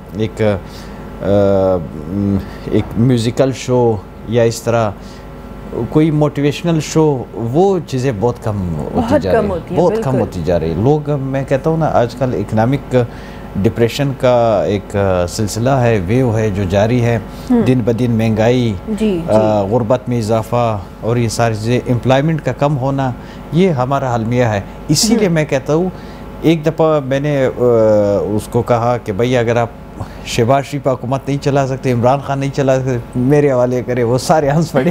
एक म्यूज़िकल शो या इस तरह कोई मोटिवेशनल शो, वो चीज़ें बहुत कम होती जा रही है, बहुत कम होती जा रही है। लोग, मैं कहता हूँ ना, आजकल इकनॉमिक डिप्रेशन का एक सिलसिला है, वेव है जो जारी है, दिन ब दिन महंगाई, गुर्बत में इजाफा और ये सारी चीज़ें, एम्प्लॉयमेंट का कम होना, ये हमारा अलमिया है। इसीलिए मैं कहता हूँ, एक दफ़ा मैंने उसको कहा कि भाई अगर आप शहबाज शरीफ पर हुकूमत नहीं चला सकते, इमरान खान नहीं चला सकते, मेरे हवाले करे, वो सारे हंस पड़े।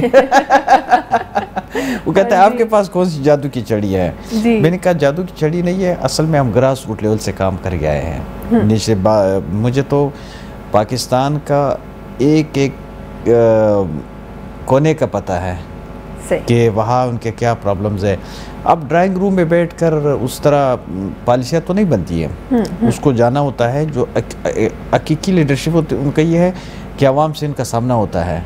वो कहता है आपके पास कौन सी जादू की छड़ी है? मैंने कहा जादू की छड़ी नहीं है, असल में हम ग्रास रूट लेवल से काम कर गए हैं नीचे। मुझे तो पाकिस्तान का एक एक कोने का पता है कि वहाँ उनके क्या प्रॉब्लम्स है। अब ड्राइंग रूम में बैठकर उस तरह पॉलिसियाँ तो नहीं बनती है, उसको जाना होता है। जो हकीकी लीडरशिप होती है उनका ये है कि आवाम से इनका सामना होता है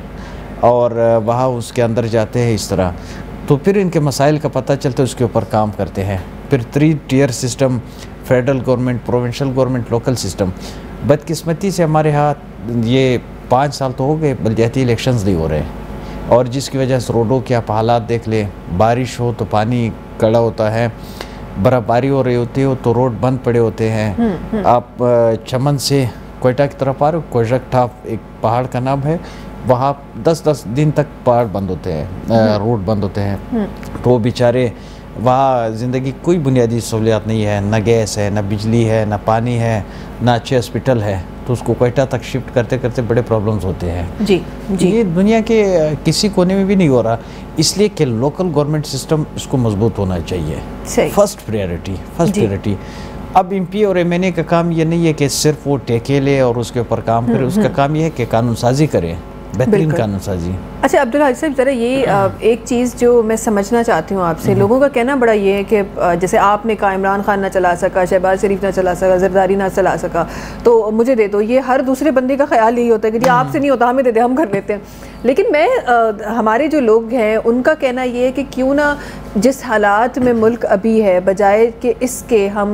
और वहाँ उसके अंदर जाते हैं इस तरह, तो फिर इनके मसाइल का पता चलता है, उसके ऊपर काम करते हैं। फिर 3 tier system, federal government, provincial government, local system. बदकिस्मती से हमारे यहाँ ये 5 साल तो हो गए बल्दियाती इलेक्शंस नहीं हो रहे, और जिसकी वजह से रोडों के आप हालात देख ले, बारिश हो तो पानी खड़ा होता है, बर्फ़बारी हो रही होती हो तो रोड बंद पड़े होते हैं। आप चमन से कोयटा की तरफ आ रहे हो, कोयटा ठाप एक पहाड़ का नाम है, वहाँ 10-10 दिन तक पहाड़ बंद होते हैं, रोड बंद होते हैं। तो बेचारे वहाँ ज़िंदगी कोई बुनियादी सहूलियात नहीं है, ना गैस है, ना बिजली है, ना पानी है, ना अच्छे हॉस्पिटल है, तो उसको कोयटा तक शिफ्ट करते करते बड़े प्रॉब्लम्स होते हैं। जी जी, ये दुनिया के किसी कोने में भी नहीं हो रहा, इसलिए कि लोकल गवर्नमेंट सिस्टम इसको मजबूत होना चाहिए। First priority. अब एमपी और एमएनए का काम ये नहीं है कि सिर्फ वो टेके ले और उसके ऊपर काम करे, उसका काम ये है कि कानून साजी करे, बेहतरीन कानून साजी। अच्छा अब्दुल हाजी साहब, ज़रा ये एक चीज़ जो मैं समझना चाहती हूँ आपसे, लोगों का कहना बड़ा ये है कि जैसे आपने कहा इमरान खान ना चला सका, शहबाज शरीफ ना चला सका, जरदारी ना चला सका, तो मुझे दे दो। ये हर दूसरे बंदे का ख्याल यही होता है कि जी आपसे नहीं होता, हमें दे दे, हम कर लेते हैं। लेकिन मैं हमारे जो लोग हैं उनका कहना ये है कि क्यों ना जिस हालात में मुल्क अभी है, बजाय कि इसके हम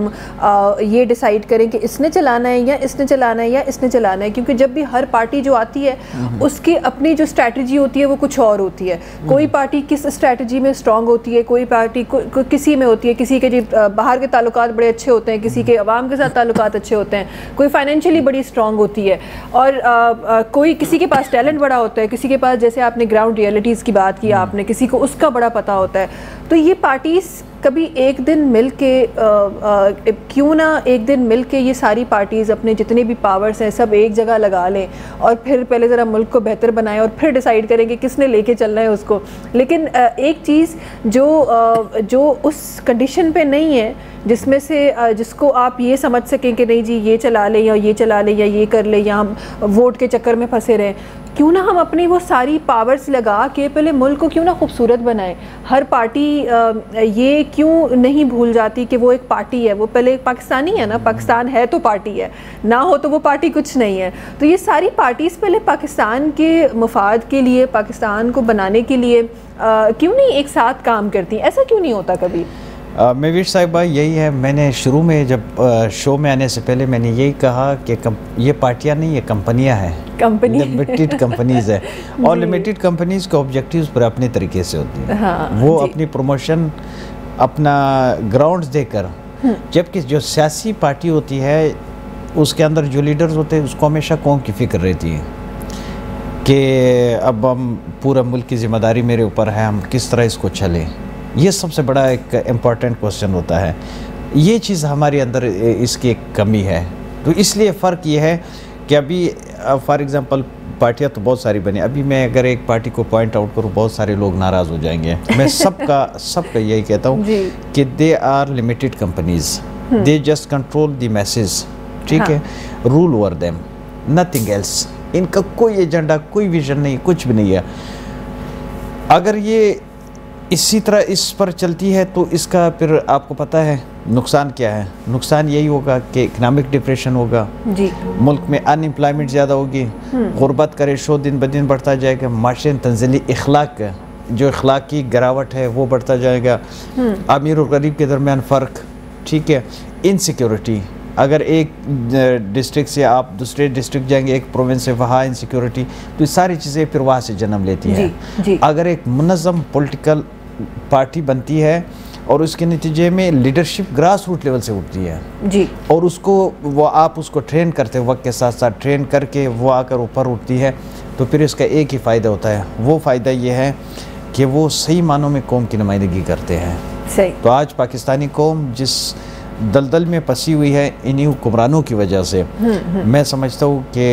ये डिसाइड करें कि इसने चलाना है या इसने चलाना है या इसने चलाना है, क्योंकि जब भी हर पार्टी जो आती है उसकी अपनी जो स्ट्रैटेजी होती है वो कुछ और होती है। कोई पार्टी किस स्ट्रैटेजी में स्ट्रांग होती है, कोई पार्टी किसी में होती है, किसी के बाहर के ताल्लुकात बड़े अच्छे होते हैं, किसी के अवाम के साथ ताल्लुकात अच्छे होते हैं, कोई फाइनेंशियली बड़ी स्ट्रांग होती है, और कोई किसी के पास टैलेंट बड़ा होता है, किसी के पास, जैसे आपने ग्राउंड रियलिटीज़ की बात की आपने, किसी को उसका बड़ा पता होता है। तो ये पार्टीज़ कभी एक दिन मिल के क्यों ना एक दिन मिल के ये सारी पार्टीज़ अपने जितने भी पावर्स हैं सब एक जगह लगा लें और फिर पहले ज़रा मुल्क को बेहतर बनाएं और फिर डिसाइड करें कि किसने लेके चलना है उसको। लेकिन एक चीज़ जो उस कंडीशन पे नहीं है जिसमें से जिसको आप ये समझ सकें कि नहीं जी ये चला लें या ये चला लें या ये कर लें या हम वोट के चक्कर में फंसे रहें, क्यों ना हम अपनी वो सारी पावर्स लगा के पहले मुल्क को क्यों ना खूबसूरत बनाएं। हर पार्टी ये क्यों नहीं भूल जाती कि वो एक पार्टी है, वो पहले एक पाकिस्तानी है ना, पाकिस्तान है तो पार्टी है, ना हो तो वो पार्टी कुछ नहीं है। तो ये सारी पार्टीज़ पहले पाकिस्तान के मफाद के लिए, पाकिस्तान को बनाने के लिए क्यों नहीं एक साथ काम करती? ऐसा क्यों नहीं होता कभी? मेवीर साहिबा, यही है, मैंने शुरू में जब शो में आने से पहले मैंने यही कहा कि ये पार्टियां नहीं, ये कंपनियां हैं, कंपनी लिमिटेड कंपनीज है। और लिमिटेड कंपनीज के ऑब्जेक्टिव्स पर अपने तरीके से होती है। हाँ, वो जी। अपनी प्रमोशन अपना ग्राउंड्स देकर, जबकि जो सियासी पार्टी होती है उसके अंदर जो लीडर्स होते हैं उसको हमेशा कौम की फिक्र रहती है कि अब हम पूरा मुल्क की ज़िम्मेदारी मेरे ऊपर है, हम किस तरह इसको चलें। ये सबसे बड़ा एक इम्पॉर्टेंट क्वेश्चन होता है। ये चीज़ हमारे अंदर इसकी एक कमी है। तो इसलिए फ़र्क ये है कि अभी फॉर एग्ज़ाम्पल पार्टियां तो बहुत सारी बनी, अभी मैं अगर एक पार्टी को पॉइंट आउट करूँ बहुत सारे लोग नाराज़ हो जाएंगे। मैं सबका यही कहता हूँ कि they are limited companies, they just control the message, ठीक है, rule over them, nothing else. इनका कोई एजेंडा, कोई विजन नहीं, कुछ भी नहीं है। अगर ये इसी तरह इस पर चलती है तो इसका फिर आपको पता है नुकसान क्या है। नुकसान यही होगा कि इकनॉमिक डिप्रेशन होगा जी, मुल्क में, अनएम्प्लॉयमेंट ज़्यादा होगी, गुर्बत का रेशो दिन ब दिन बढ़ता जाएगा, माशरे तंजीली इखलाक जो इखलाकी गिरावट है वो बढ़ता जाएगा, अमीर और गरीब के दरमियान फ़र्क, ठीक है, इनसिक्योरिटी। अगर एक डिस्ट्रिक्ट से आप दूसरे डिस्ट्रिक्ट जाएंगे, एक प्रोविंस से, वहाँ इनसिक्योरिटी, तो ये सारी चीज़ें फिर वहाँ से जन्म लेती हैं। जी। अगर एक मुनज़्ज़म पॉलिटिकल पार्टी बनती है और उसके नतीजे में लीडरशिप ग्रास रूट लेवल से उठती है जी, और उसको वो आप उसको ट्रेन करते वक्त के साथ साथ ट्रेन करके वो आकर ऊपर उठती है, तो फिर इसका एक ही फ़ायदा होता है। वो फ़ायदा ये है कि वो सही मानों में कौम की नुमाइंदगी करते हैं। सही। तो आज पाकिस्तानी कौम जिस दलदल में फंसी हुई है इन्हीं हुक्मरानों की वजह से, मैं समझता हूँ कि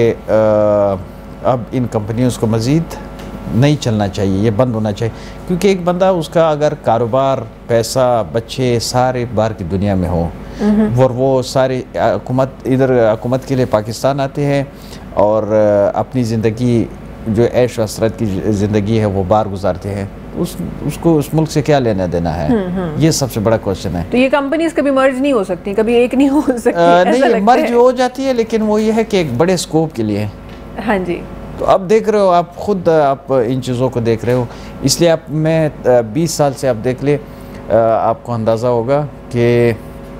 अब इन कंपनियों को मज़ीद नहीं चलना चाहिए, ये बंद होना चाहिए। क्योंकि एक बंदा, उसका अगर कारोबार, पैसा, बच्चे सारे बाहर की दुनिया में हो और वो सारे हुकूमत के लिए पाकिस्तान आते हैं और अपनी ज़िंदगी जो ऐश वसरत की ज़िंदगी है वो बाहर गुजारते हैं, उसको उस मुल्क से क्या लेना देना है? ये सबसे बड़ा क्वेश्चन है। तो ये कंपनीज कभी मर्ज नहीं हो सकती, कभी एक नहीं हो सकती? ऐसा नहीं, लगता मर्ज है। हो जाती है, लेकिन वो ये है कि एक बड़े स्कोप के लिए। हाँ जी। तो अब देख रहे हो आप खुद, आप इन चीज़ों को देख रहे हो, इसलिए आप, मैं 20 साल से आप देख ले, आपको अंदाज़ा होगा कि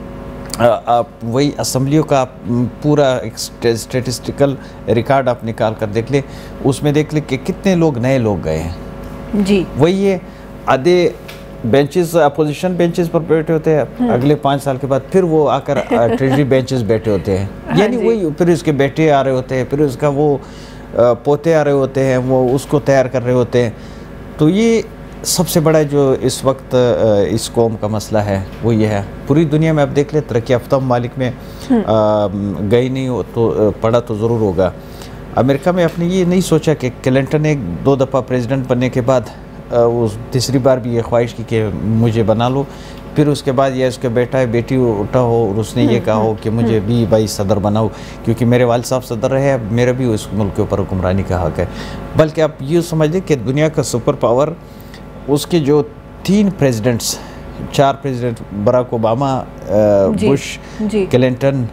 आप वही असम्बलियों का पूरा एक स्टेटिस्टिकल रिकॉर्ड आप निकाल कर देख ले, उसमें देख ले कि कितने लोग नए लोग गए हैं। जी, वही ये आधे बेंचेस, अपोजिशन बेंचेस पर बैठे होते हैं, अगले 5 साल के बाद फिर वो आकर ट्रेजरी बेंचेस बैठे होते हैं। यानी वही, फिर उसके बेटे आ रहे होते हैं, फिर उसका वो पोते आ रहे होते हैं, वो उसको तैयार कर रहे होते हैं। तो ये सबसे बड़ा जो इस वक्त इस कौम का मसला है वो ये है। पूरी दुनिया में आप देख ले, तरक्की याफ्ता ममालिक में गई नहीं हो तो पड़ा तो ज़रूर होगा। अमेरिका में आपने ये नहीं सोचा कि क्लिंटन एक 2 दफ़ा प्रेसिडेंट बनने के बाद उस तीसरी बार भी ये ख्वाहिश की कि मुझे बना लो, फिर उसके बाद ये उसके बेटा है, बेटी उठा हो और उसने ये कहा हो कि मुझे भी भाई सदर बनाओ, क्योंकि मेरे वालिद साहब सदर रहे, अब मेरा भी उस मुल्क के ऊपर हुक्मरानी का हक़ है। बल्कि आप ये समझ लें कि दुनिया का सुपर पावर, उसके जो 3 presidents, 4 president, Barack Obama, Bush, Clinton,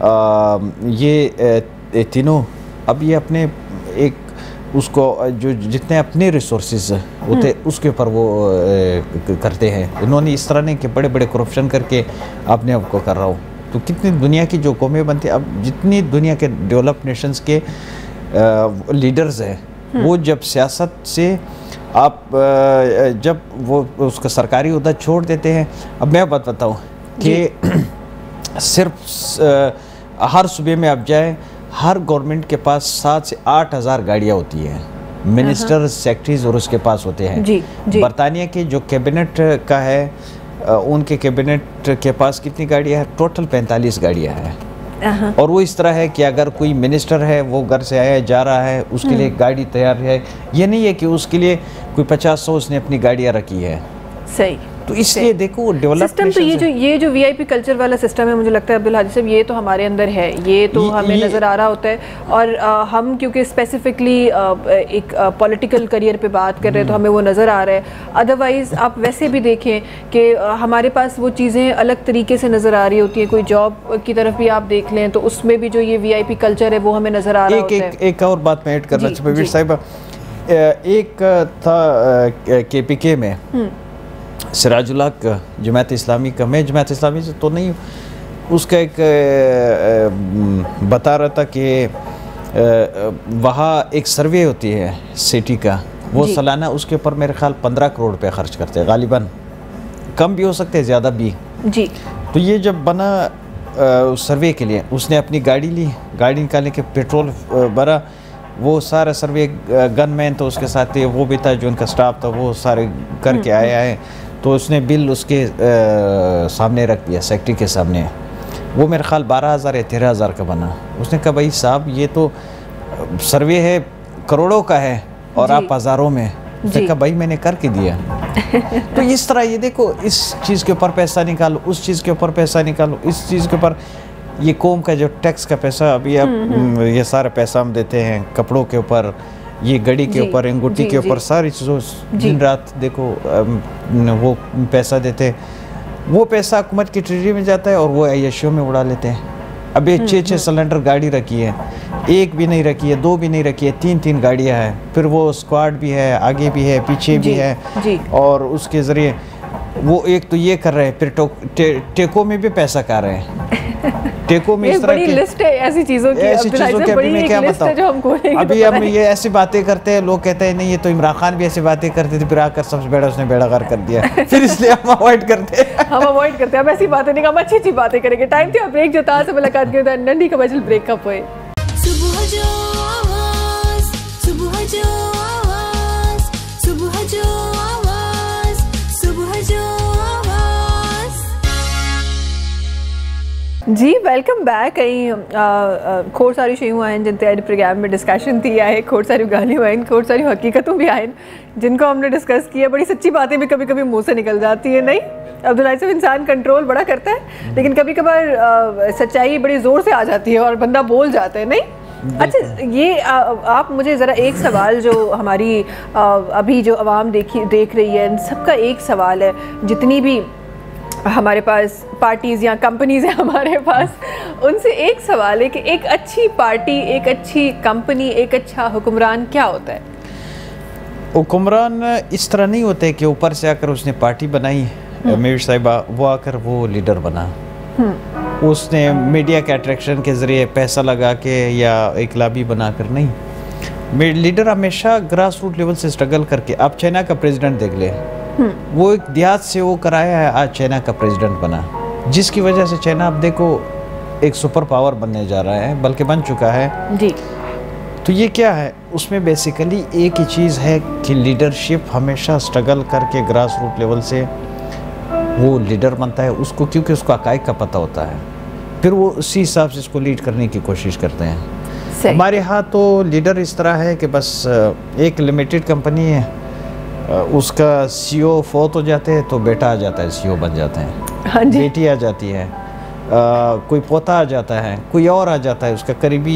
ये तीनों, अब ये अपने एक उसको जो जितने अपने रिसोर्सेज होते उसके ऊपर वो करते हैं। इन्होंने इस तरह नहीं कि बड़े बड़े करप्शन करके अपने आप को कर रहा हो। तो कितनी दुनिया की जो कौमें बनती, अब जितनी दुनिया के डेवलप नेशंस के लीडर्स हैं, वो जब सियासत से आप जब वो उसका सरकारी उहदा छोड़ देते हैं। अब मैं बात बताऊँ कि सिर्फ हर सूबे में आप जाए, हर गवर्नमेंट के पास 7 से 8 हज़ार गाड़ियाँ होती हैं, मिनिस्टर, सेक्रेटरीज और उसके पास होते हैं। जी, जी। बरतानिया के जो कैबिनेट का है, उनके कैबिनेट के पास कितनी गाड़ियाँ हैं? टोटल 45 गाड़ियाँ हैं। और वो इस तरह है कि अगर कोई मिनिस्टर है, वो घर से आया जा रहा है, उसके लिए गाड़ी तैयार है। ये नहीं है कि उसके लिए कोई 50-100 उसने अपनी गाड़ियाँ रखी है। सही। तो इसलिए देखो सिस्टम तो ये जो वीआईपी कल्चर वाला सिस्टम है, मुझे लगता है अब्दुल हाजी साहब, ये तो हमारे अंदर है, ये तो हमें नज़र आ रहा होता है। और हम क्योंकि स्पेसिफिकली एक पॉलिटिकल करियर पे बात कर रहे हैं तो हमें वो नज़र आ रहा है। अदरवाइज़ आप वैसे भी देखें कि हमारे पास वो चीज़ें अलग तरीके से नज़र आ रही होती हैं। कोई जॉब की तरफ भी आप देख लें तो उसमें भी जो ये वीआईपी कल्चर है वो हमें नज़र आ रहा होता है। एक और बात मैं ऐड करना चाहूँगा साहिबा, एक था KPK में सिराजुल हक जमात इस्लामी का, मैं जमात इस्लामी से तो नहीं, उसका एक बता रहा था कि वहाँ एक सर्वे होती है सिटी का, वो सालाना उसके ऊपर मेरे ख्याल 15 करोड़ रुपए खर्च करते हैं, गालिबन कम भी हो सकते हैं ज़्यादा भी जी। तो ये जब बना सर्वे के लिए उसने अपनी गाड़ी ली, गाड़ी निकालने के पेट्रोल भरा, वो सारा सर्वे गनमैन तो उसके साथ थे, वो भी था जो उनका स्टाफ था, वो सारे करके आए तो उसने बिल उसके सामने रख दिया, सेक्रेटरी के सामने। वो मेरे ख्याल 12,000 या 13,000 का बना। उसने कहा भाई साहब ये तो सर्वे है करोड़ों का है और आप हज़ारों में। उसने कहा भाई मैंने करके दिया। तो इस तरह ये देखो, इस चीज़ के ऊपर पैसा निकालो, उस चीज़ के ऊपर पैसा निकालो, इस चीज़ के ऊपर, ये कौम का जो टैक्स का पैसा अभी अब ये सारा पैसा हम देते हैं कपड़ों के ऊपर, ये गड़ी के ऊपर, अंगूठी के ऊपर, सारी चीज़ों दिन रात देखो वो पैसा देते हैं। वो पैसा हुकूमत की ट्रेजरी में जाता है और वो ऐशियों में उड़ा लेते हैं। अब ये 6-6 सिलेंडर गाड़ी रखी है, एक भी नहीं रखी है, 2 भी नहीं रखी है, 3-3 गाड़ियाँ हैं, फिर वो स्क्वाड भी है, आगे भी है, पीछे भी है, और उसके ज़रिए वो एक तो ये कर रहे हैं, फिर टेको में भी पैसा खा रहे हैं। टेको में इस तरह की लिस्ट है ऐसी चीज़ों की, अभी मैं क्या बताऊं। अभी हम ये ऐसी बातें करते हैं, लोग कहते हैं नहीं ये तो इमरान खान भी ऐसी बातें करते थे, फिर आकर सबसे बड़ा उसने बेड़ागर कर दिया, फिर इसलिए हम अवॉइड करते हैं। हम ऐसी बातें नहीं, हम अच्छी बातें करेंगे। टाइम थी ब्रेक जो था से मुलाकात की नंढी कमर्शियल ब्रेक का पोए। सुबह जो आवाज़, सुबह जो आवाज़, सुबह जो आवाज़, सुबह जो आवाज़। जी वेलकम बैक। कई खोड़ सारी शयूं आहिनि जिन ते अॼु प्रोग्राम में डिस्कशन थी आहे, खोड़ सारी ॻाल्हियूं आहिनि, खोड़ सारी हकीकतूं भी आहिनि जिनको हमने डिस्कस किया। बड़ी सच्ची बातें भी कभी कभी मुंह से निकल जाती है, नहीं अब्दुल हाजी साहब? इंसान कंट्रोल बड़ा करता है लेकिन कभी कभार सच्चाई बड़ी ज़ोर से आ जाती है और बंदा बोल जाता है, नहीं? अच्छा, ये आप मुझे ज़रा एक सवाल, जो हमारी अभी जो आवाम देख रही है, इन सबका एक सवाल है, जितनी भी हमारे पास पार्टीज़ या कंपनीज़ हैं हमारे पास, उनसे एक सवाल है कि एक अच्छी पार्टी, एक अच्छी कंपनी, एक अच्छा हुक्मरान क्या होता है? हुक्मरान इस तरह नहीं होते कि ऊपर से आकर उसने पार्टी बनाई, मीर साहिबा, वो आकर वो लीडर बना, उसने मीडिया के अट्रैक्शन के ज़रिए पैसा लगा के या एक लॉबी बनाकर नहीं। लीडर हमेशा ग्रास रूट लेवल से स्ट्रगल करके, आप चाइना का प्रेसिडेंट देख ले, वो एक देहात से वो कराया है, आज चाइना का प्रेसिडेंट बना, जिसकी वजह से चाइना अब देखो एक सुपर पावर बनने जा रहा है, बल्कि बन चुका है जी। तो ये क्या है, उसमें बेसिकली एक ही चीज़ है कि लीडरशिप हमेशा स्ट्रगल करके ग्रास रूट लेवल से वो लीडर बनता है उसको, क्योंकि उसको हक़ाइक़ का पता होता है, फिर वो उसी हिसाब से इसको लीड करने की कोशिश करते हैं। हमारे यहाँ तो लीडर इस तरह है कि बस एक लिमिटेड कंपनी है, उसका CEO फौत हो जाते हैं तो बेटा आ जाता है, CEO बन जाते हैं, हाँ जी। बेटी आ जाती है, कोई पोता आ जाता है, कोई और आ जाता है, उसका करीबी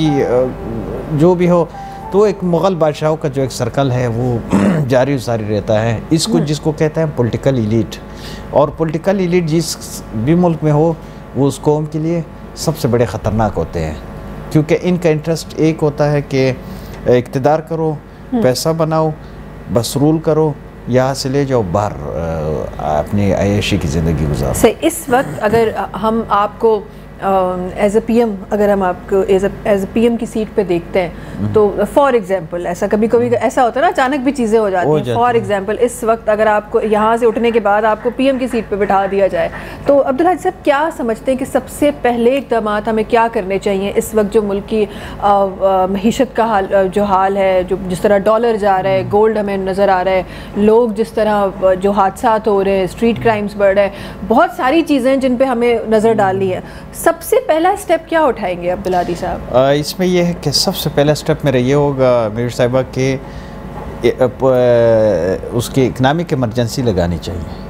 जो भी हो। तो एक मुग़ल बादशाहों का जो एक सर्कल है वो जारी सारी रहता है। इसको जिसको कहते हैं पॉलिटिकल इलीट, और पॉलिटिकल इलीट जिस भी मुल्क में हो वो उस कौम के लिए सबसे बड़े ख़तरनाक होते हैं, क्योंकि इनका इंटरेस्ट एक होता है कि इक़्तिदार करो, पैसा बनाओ, बस रूल करो, यहाँ से ले जाओ बाहर अपनी ऐशी की ज़िंदगी गुजारो। सही। इस वक्त अगर हम आपको एज ए PM, अगर हम आपको एज ए PM की सीट पे देखते हैं तो फॉर एग्जांपल, ऐसा कभी कभी ऐसा होता है ना, अचानक भी चीज़ें हो जाती हैं। फॉर एग्जांपल इस वक्त अगर आपको यहाँ से उठने के बाद आपको PM की सीट पे बिठा दिया जाए, तो अब्दुल हाजी साहब क्या समझते हैं कि सबसे पहले इक़दाम हमें क्या करने चाहिए इस वक्त, जो मुल्क की मईशत का हाल है, जो जिस तरह डॉलर जा रहा है, गोल्ड हमें नज़र आ रहा है, लोग जिस तरह जो हादसात हो रहे हैं, स्ट्रीट क्राइम्स बढ़ रहे हैं, बहुत सारी चीज़ें जिन पर हमें नज़र डालनी है, सबसे पहला स्टेप क्या उठाएंगे अब्दुल हादी साहब? इसमें यह है कि सबसे पहला स्टेप मेरा ये होगा मीर साहिबा के उसकी इकनॉमिक इमरजेंसी लगानी चाहिए।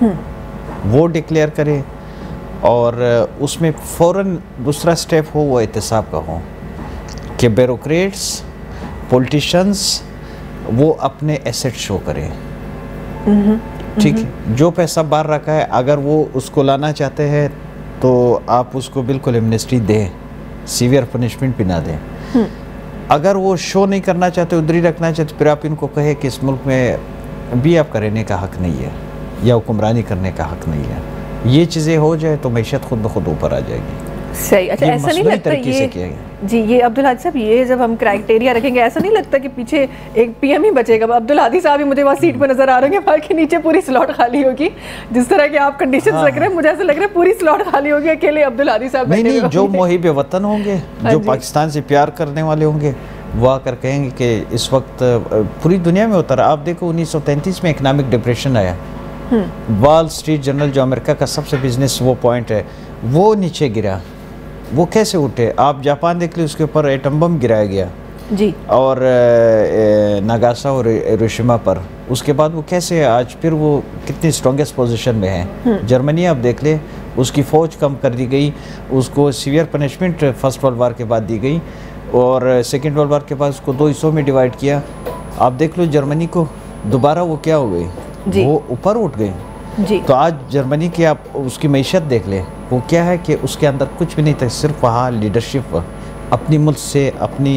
वो डिक्लेयर करें, और उसमें फ़ौरन दूसरा स्टेप हो वो एहतसाब का हो कि ब्यूरोक्रेट्स, पॉलिटिशियंस वो अपने एसेट शो करें। ठीक है, जो पैसा बाहर रखा है अगर वो उसको लाना चाहते हैं तो आप उसको बिल्कुल एमनेस्टी दें, सीवियर पनिशमेंट भी ना दें। अगर वो शो नहीं करना चाहते, उधर ही रखना चाहते, फिर आप इनको कहे कि इस मुल्क में भी आपका रहने का हक नहीं है या हुक्मरानी करने का हक नहीं है। ये चीज़ें हो जाए तो मैशत खुद ब खुद ऊपर आ जाएगी। सही। अच्छा, ऐसा नहीं लगता ये जी, ये अब्दुल हादी साहब, ये जब हम क्राइटेरिया रखेंगे, ऐसा नहीं लगता कि पीछे एक पीएम ही बचेगा? अब्दुल हादी साहब ही मुझे वहाँ सीट पर नजर आ रहे हैं, बाकी नीचे पूरी स्लॉट खाली होगी। जिस तरह के आप कंडीशंस रख रहे हैं, मुझे ऐसा लग रहा है पूरी स्लॉट खाली होगी, अकेले अब्दुल हादी साहब नहीं, जो मुहिब वतन होंगे, जो पाकिस्तान से प्यार करने वाले होंगे, वो आकर कहेंगे कि इस वक्त पूरी दुनिया में होता रहा। आप देखो 1933 में इकनॉमिक डिप्रेशन आया, वॉल स्ट्रीट जर्नल जो अमेरिका का सबसे बिजनेस वो पॉइंट है, वो नीचे गिरा। वो कैसे उठे? आप जापान देख लीजिए, उसके ऊपर एटम बम गिराया गया जी, और नागासा और हिरोशिमा पर। उसके बाद वो कैसे आज फिर वो कितनी स्ट्रॉन्गेस्ट पोजीशन में है। जर्मनी आप देख ले, उसकी फ़ौज कम कर दी गई, उसको severe punishment first world war के बाद दी गई, और सेकेंड वर्ल्ड वार के बाद उसको 2 हिस्सों में डिवाइड किया। आप देख लो जर्मनी को, दोबारा वो क्या हो गई, वो ऊपर उठ गई जी। तो आज जर्मनी की आप उसकी मैशत देख ले, वो क्या है कि उसके अंदर कुछ भी नहीं था, सिर्फ वहाँ लीडरशिप, अपनी मुल्क से, अपनी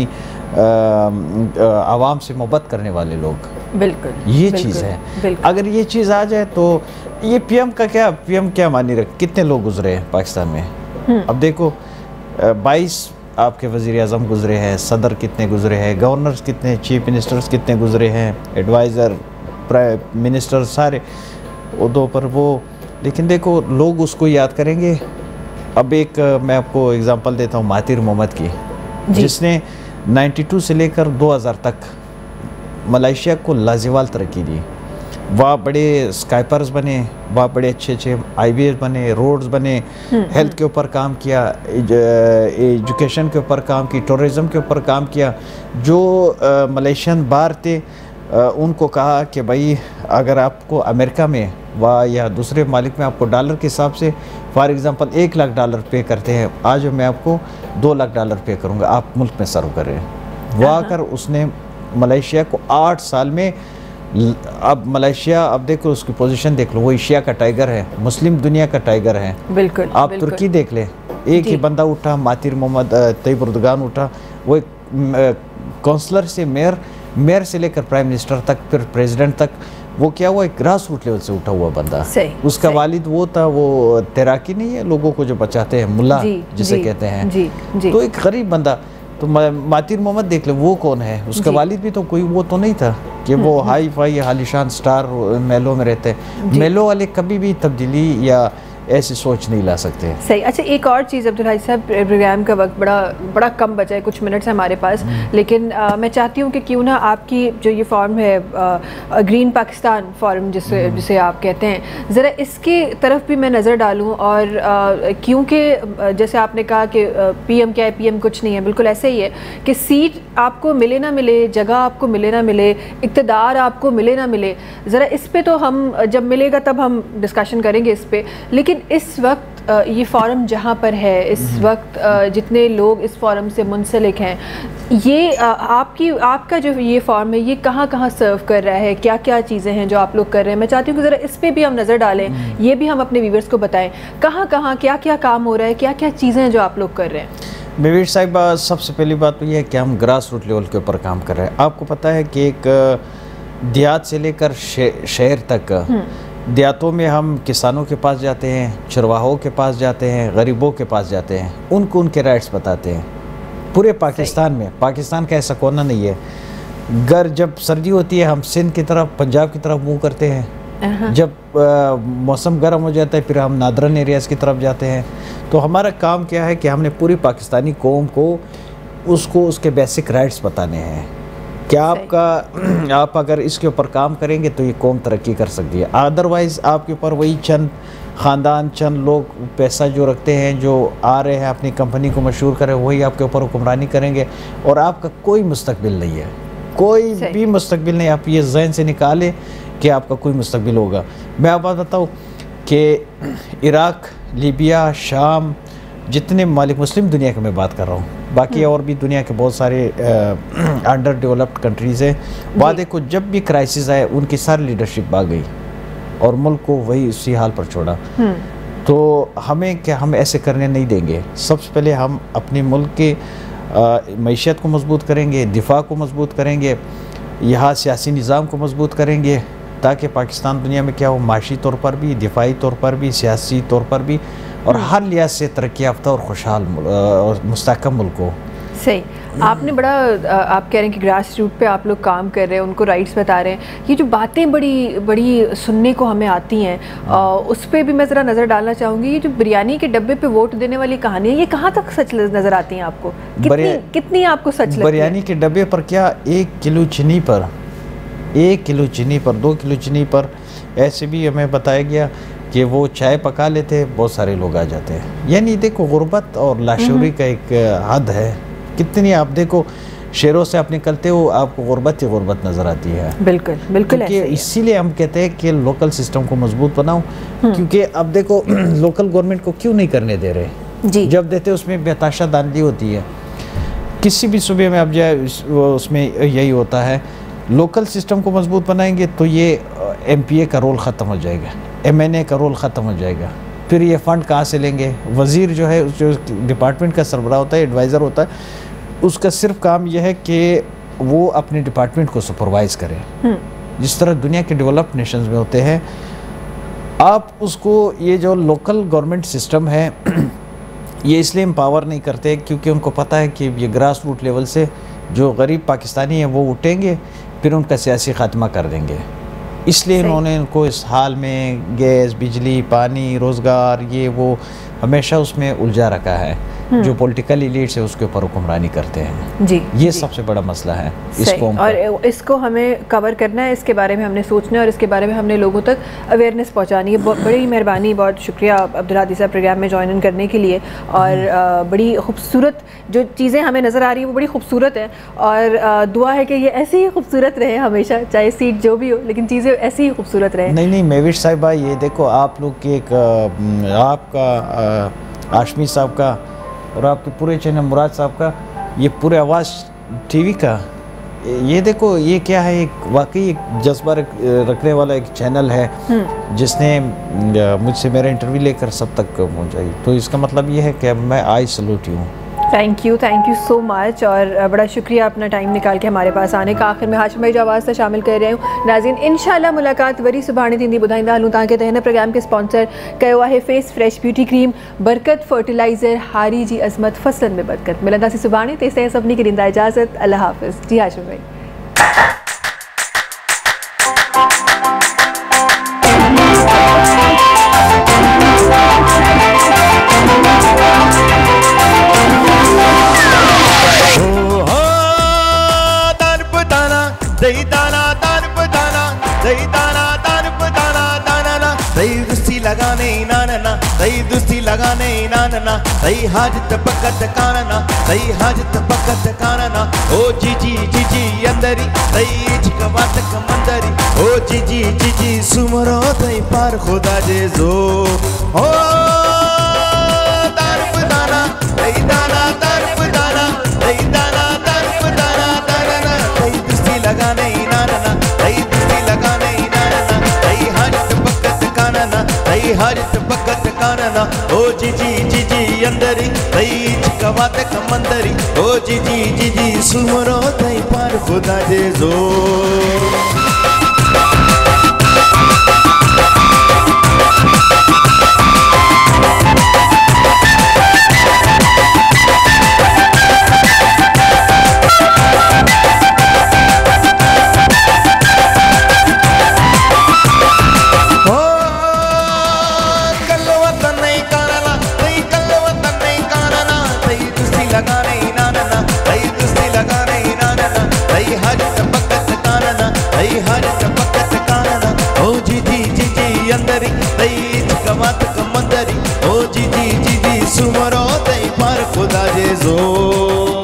आवाम से मोहब्बत करने वाले लोग। बिल्कुल, ये चीज़ है। अगर ये चीज़ आ जाए तो ये पीएम क्या मानी रख, कितने लोग गुजरे हैं पाकिस्तान में। अब देखो 22 आपके वज़ीर आज़म गुजरे हैं, सदर कितने गुजरे हैं, गवर्नर्स कितने, चीफ मिनिस्टर्स कितने गुजरे हैं, एडवाइज़र, प्राइम मिनिस्टर, सारे उहदों पर वो। लेकिन देखो लोग उसको याद करेंगे। अब एक मैं आपको एग्जांपल देता हूँ महातिर मोहम्मद की, जिसने 92 से लेकर 2000 तक मलेशिया को लाजवाल तरक्की दी। वहाँ बड़े स्काइपर्स बने, वहाँ बड़े अच्छे हाईवेज बने, रोड्स बने, हेल्थ के ऊपर काम किया, एजुकेशन के ऊपर काम की, टूरिज़म के ऊपर काम किया। जो मलेशियन बाहर थे उनको कहा कि भाई अगर आपको अमेरिका में या दूसरे मालिक में आपको डॉलर के हिसाब से फॉर एग्जांपल $1 लाख पे करते हैं, आज मैं आपको $2 लाख पे करूंगा, आप मुल्क में सर्व कर रहे हैं। वहाँ कर उसने मलेशिया को 8 साल में, अब मलेशिया, अब देखो उसकी पोजीशन देख लो, वो एशिया का टाइगर है, मुस्लिम दुनिया का टाइगर है। बिल्कुल। आप तुर्की देख ले, एक ही बंदा उठा, महातिर मोहम्मद तैयब उर्दगान उठा, वो एक काउंसलर से मेयर से लेकर प्राइम मिनिस्टर तक, फिर प्रेसिडेंट तक, वो क्या हुआ, एक ग्रास रूट लेवल से उठा हुआ बंदा। उसका वालिद वो था, वो तैराकी नहीं है, लोगों को जो बचाते हैं, मुल्ला जिसे कहते हैं। तो एक गरीब बंदा, तो महातिर मोहम्मद देख ले, वो कौन है, उसका वालिद भी तो कोई वो तो नहीं था कि वो हाई फाई हालिशान स्टार महलों में रहते हैं। महलों वाले कभी भी तब्दीली या ऐसी सोच नहीं ला सकते। सही। अच्छा, एक और चीज़ अब्दुल हादी साहब, प्रोग्राम का वक्त बड़ा कम बचा है, कुछ मिनट्स है हमारे पास, लेकिन मैं चाहती हूँ कि क्यों ना आपकी जो ये फॉर्म है ग्रीन पाकिस्तान फॉर्म जिसे आप कहते हैं, ज़रा इसके तरफ भी मैं नज़र डालूँ। और क्योंकि जैसे आपने कहा कि पीएम क्या है, पीएम कुछ नहीं है, बिल्कुल ऐसे ही है कि सीट आपको मिले ना मिले, जगह आपको मिले ना मिले, इक़्तिदार आपको मिले ना मिले, ज़रा इस पे तो हम जब मिलेगा तब हम डिस्कशन करेंगे इस पे। लेकिन इस वक्त ये फॉरम जहाँ पर है, इस वक्त जितने लोग इस फॉरम से मुंसलिक हैं, ये आपका जो ये फॉर्म है, ये कहाँ कहाँ सर्व कर रहा है, क्या क्या चीज़ें हैं जो आप लोग कर रहे हैं? मैं चाहती हूँ कि ज़रा इस पर भी हम नज़र डालें, ये भी हम अपने व्यूअर्स को बताएं, कहाँ कहाँ क्या क्या काम हो रहा है, क्या क्या चीज़ें हैं जो आप लोग कर रहे हैं। मेवीर साहिबा, सबसे पहली बात तो ये है कि हम ग्रास रूट लेवल के ऊपर काम कर रहे हैं। आपको पता है कि एक देहात से लेकर शहर तक, देहातों में हम किसानों के पास जाते हैं, चरवाहों के पास जाते हैं, गरीबों के पास जाते हैं, उनको उनके राइट्स बताते हैं। पूरे पाकिस्तान में, पाकिस्तान का ऐसा कोना नहीं है, जब सर्दी होती है हम सिंध की तरफ, पंजाब की तरफ मूव करते हैं, जब मौसम गर्म हो जाता है फिर हम नादरन एरियाज़ की तरफ जाते हैं। तो हमारा काम क्या है कि हमने पूरी पाकिस्तानी कौम को उसके बेसिक राइट्स बताने हैं कि आप अगर इसके ऊपर काम करेंगे तो ये कौम तरक्की कर सकती है। अदरवाइज़ आपके ऊपर वही चंद ख़ानदान, चंद लोग पैसा जो रखते हैं, जो आ रहे हैं अपनी कंपनी को मशहूर करें, वही आपके ऊपर हुक्मरानी करेंगे और आपका कोई मुस्तकबिल नहीं है, कोई भी मुस्तकबिल नहीं। आप ये जहन से निकालें कि आपका कोई मुस्तकबिल होगा। मैं आप बात बताऊँ, कि इराक, लीबिया, शाम, जितने ममालिक, मुस्लिम दुनिया की मैं बात कर रहा हूँ, बाकी और भी दुनिया के बहुत सारे अंडर डेवलप्ड कंट्रीज़ हैं, बाद को जब भी क्राइसिस आए उनकी सारी लीडरशिप भाग गई और मुल्क को वही उसी हाल पर छोड़ा। तो हमें क्या, हम ऐसे करने नहीं देंगे। सबसे पहले हम अपने मुल्क के मईशत को मजबूत करेंगे, दिफा को मजबूत करेंगे, यहाँ सियासी निज़ाम को मजबूत करेंगे, ताकि पाकिस्तान दुनिया में क्या हो, माशी तौर पर भी, दिफाई तौर पर भी, सियासी तौर पर भी और हर लिहाज से तरक्की याफ्ता और खुशहाल और मुस्तहकम मुल्क हो। सही, आपने बड़ा आप कह रहे हैं कि ग्रास रूट पे आप लोग काम कर रहे हैं, उनको राइट्स बता रहे हैं। ये जो बातें बड़ी बड़ी सुनने को हमें आती हैं, उस पर भी मैं ज़रा नज़र डालना चाहूँगी। ये जो बिरयानी के डब्बे पे वोट देने वाली कहानी है, ये कहाँ तक सच नज़र आती हैं आपको? कितनी आपको सच लगती है? बिरयानी के डब्बे पर क्या, 1 किलो चीनी पर, 1 किलो चीनी पर, 2 किलो चीनी पर ऐसे भी हमें बताया गया कि वो चाय पका लेते, बहुत सारे लोग आ जाते हैं। यानी देखो, गुर्बत और लाशूरी का एक हद है। कितनी आप देखो, शेरों से आप निकलते हो, आपको गुर्बत ही गुर्बत नज़र आती है। बिल्कुल बिल्कुल, क्योंकि इसीलिए हम कहते हैं कि लोकल सिस्टम को मजबूत बनाओ। क्योंकि अब देखो, लोकल गवर्नमेंट को क्यों नहीं करने दे रहे जी? जब देते उसमें बेताशा दांधी होती है। किसी भी सूबे में अब जाए उसमें यही होता है। लोकल सिस्टम को मजबूत बनाएंगे तो ये MPA का रोल ख़त्म हो जाएगा, MNA का रोल ख़त्म हो जाएगा। फिर ये फ़ंड कहाँ से लेंगे? वज़ीर जो है, जो डिपार्टमेंट का सरबराह होता है, एडवाइज़र होता है, उसका सिर्फ काम यह है कि वो अपने डिपार्टमेंट को सुपरवाइज़ करे, जिस तरह दुनिया के डेवलप्ड नेशंस में होते हैं। आप उसको, ये जो लोकल गवर्नमेंट सिस्टम है ये इसलिए एम्पावर नहीं करते क्योंकि उनको पता है कि ये ग्रास रूट लेवल से जो गरीब पाकिस्तानी हैं वो उठेंगे, फिर उनका सियासी ख़ात्मा कर देंगे। इसलिए इन्होंने इनको इस हाल में गैस, बिजली, पानी, रोज़गार, ये वो हमेशा उसमें उलझा रखा है। जो पॉलिटिकल एलीट्स है उसके ऊपर हुक्मरानी करते हैं जी। ये सबसे बड़ा मसला है इस कौम का। और इसको हमें कवर करना है, इसके बारे में हमने सोचना है और इसके बारे में हमने लोगों तक अवेयरनेस पहुंचानी है। बड़ी मेहरबानी, बहुत शुक्रिया अब्दुल हादी साहब प्रोग्राम में ज्वाइन करने के लिए। और बड़ी खूबसूरत जो चीज़ें हमें नज़र आ रही है वो बड़ी खूबसूरत है, और दुआ है कि ये ऐसी ही खूबसूरत रहे हमेशा, चाहे सीट जो भी हो, लेकिन चीज़ें ऐसी ही खूबसूरत रहे। नहीं मेविश साहिबा, ये देखो आप लोग की एक आपका आशमी साहब का और आपके पूरे चैनल मुराद साहब का, ये पूरे आवाज़ TV का, ये देखो ये क्या है, एक वाकई एक जज्बा रखने वाला एक चैनल है जिसने मुझसे मेरा इंटरव्यू लेकर सब तक पहुँचाई। तो इसका मतलब ये है कि मैं I salute you. Thank you so much, और बड़ा शुक्रिया अपना टाइम निकाल के हमारे पास आने का। आखिर में हाशिम भाई जो आवाज़ से शामिल कर रहे हूँ। नाज़रीन, इंशाल्लाह मुलाकात वरी सुभाणे थींदी। ॿुधाईंदा हलूं तव्हांखे त हिन प्रोग्राम के स्पॉन्सर कयो आहे face fresh beauty cream, Barkat fertiliser, हारी जी अज़मत, फसलनि में बरकत। मिलंदासीं सुभाणे, तेसिताईं सभिनी खे ॾींदा इजाज़त। अल्लाह हाफ़िज़। जी हाशिम भाई। लगाने नाना, दही दुस्ती लगाने नाना, दही हाजत पकत कानना, दही हाजत पकत कानना। ओ जीजी अंदरी, दही इश्क़ मंदरी। ओ जीजी सुमरो दही पार खुदा जे जो। ओ तरफ दाना, दही दाना, तरफ दाना, दही दाना, तरफ दाना, दाना, दही दुस्ती लगाने नाना, दही दुस्ती लगाने नाना, दही हाजत पकत कानना, दही हाजत पकत कानना। ओ जीजी अंदरी, दही इश्क़ मंदरी। ओ जीजी सुमरो दही पार खुदा जे जो। मंदरी। ओ जीजी सुमरो दही पार खुदा जे जो।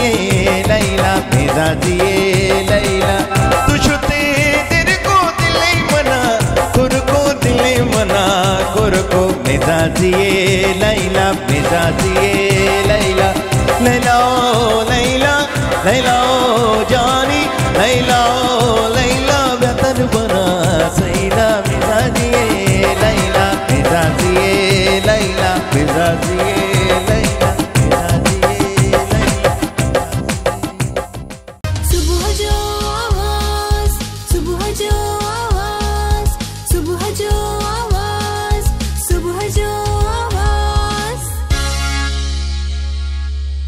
लैला मिजाजिए लैला तुझते तेरे को दिले मना कुर को दिले मना कुर को मिजाजिए लैला मिजाजिए लैला लैला ओ लैला लैला ओ जानी लैला ओ लैला वतन बना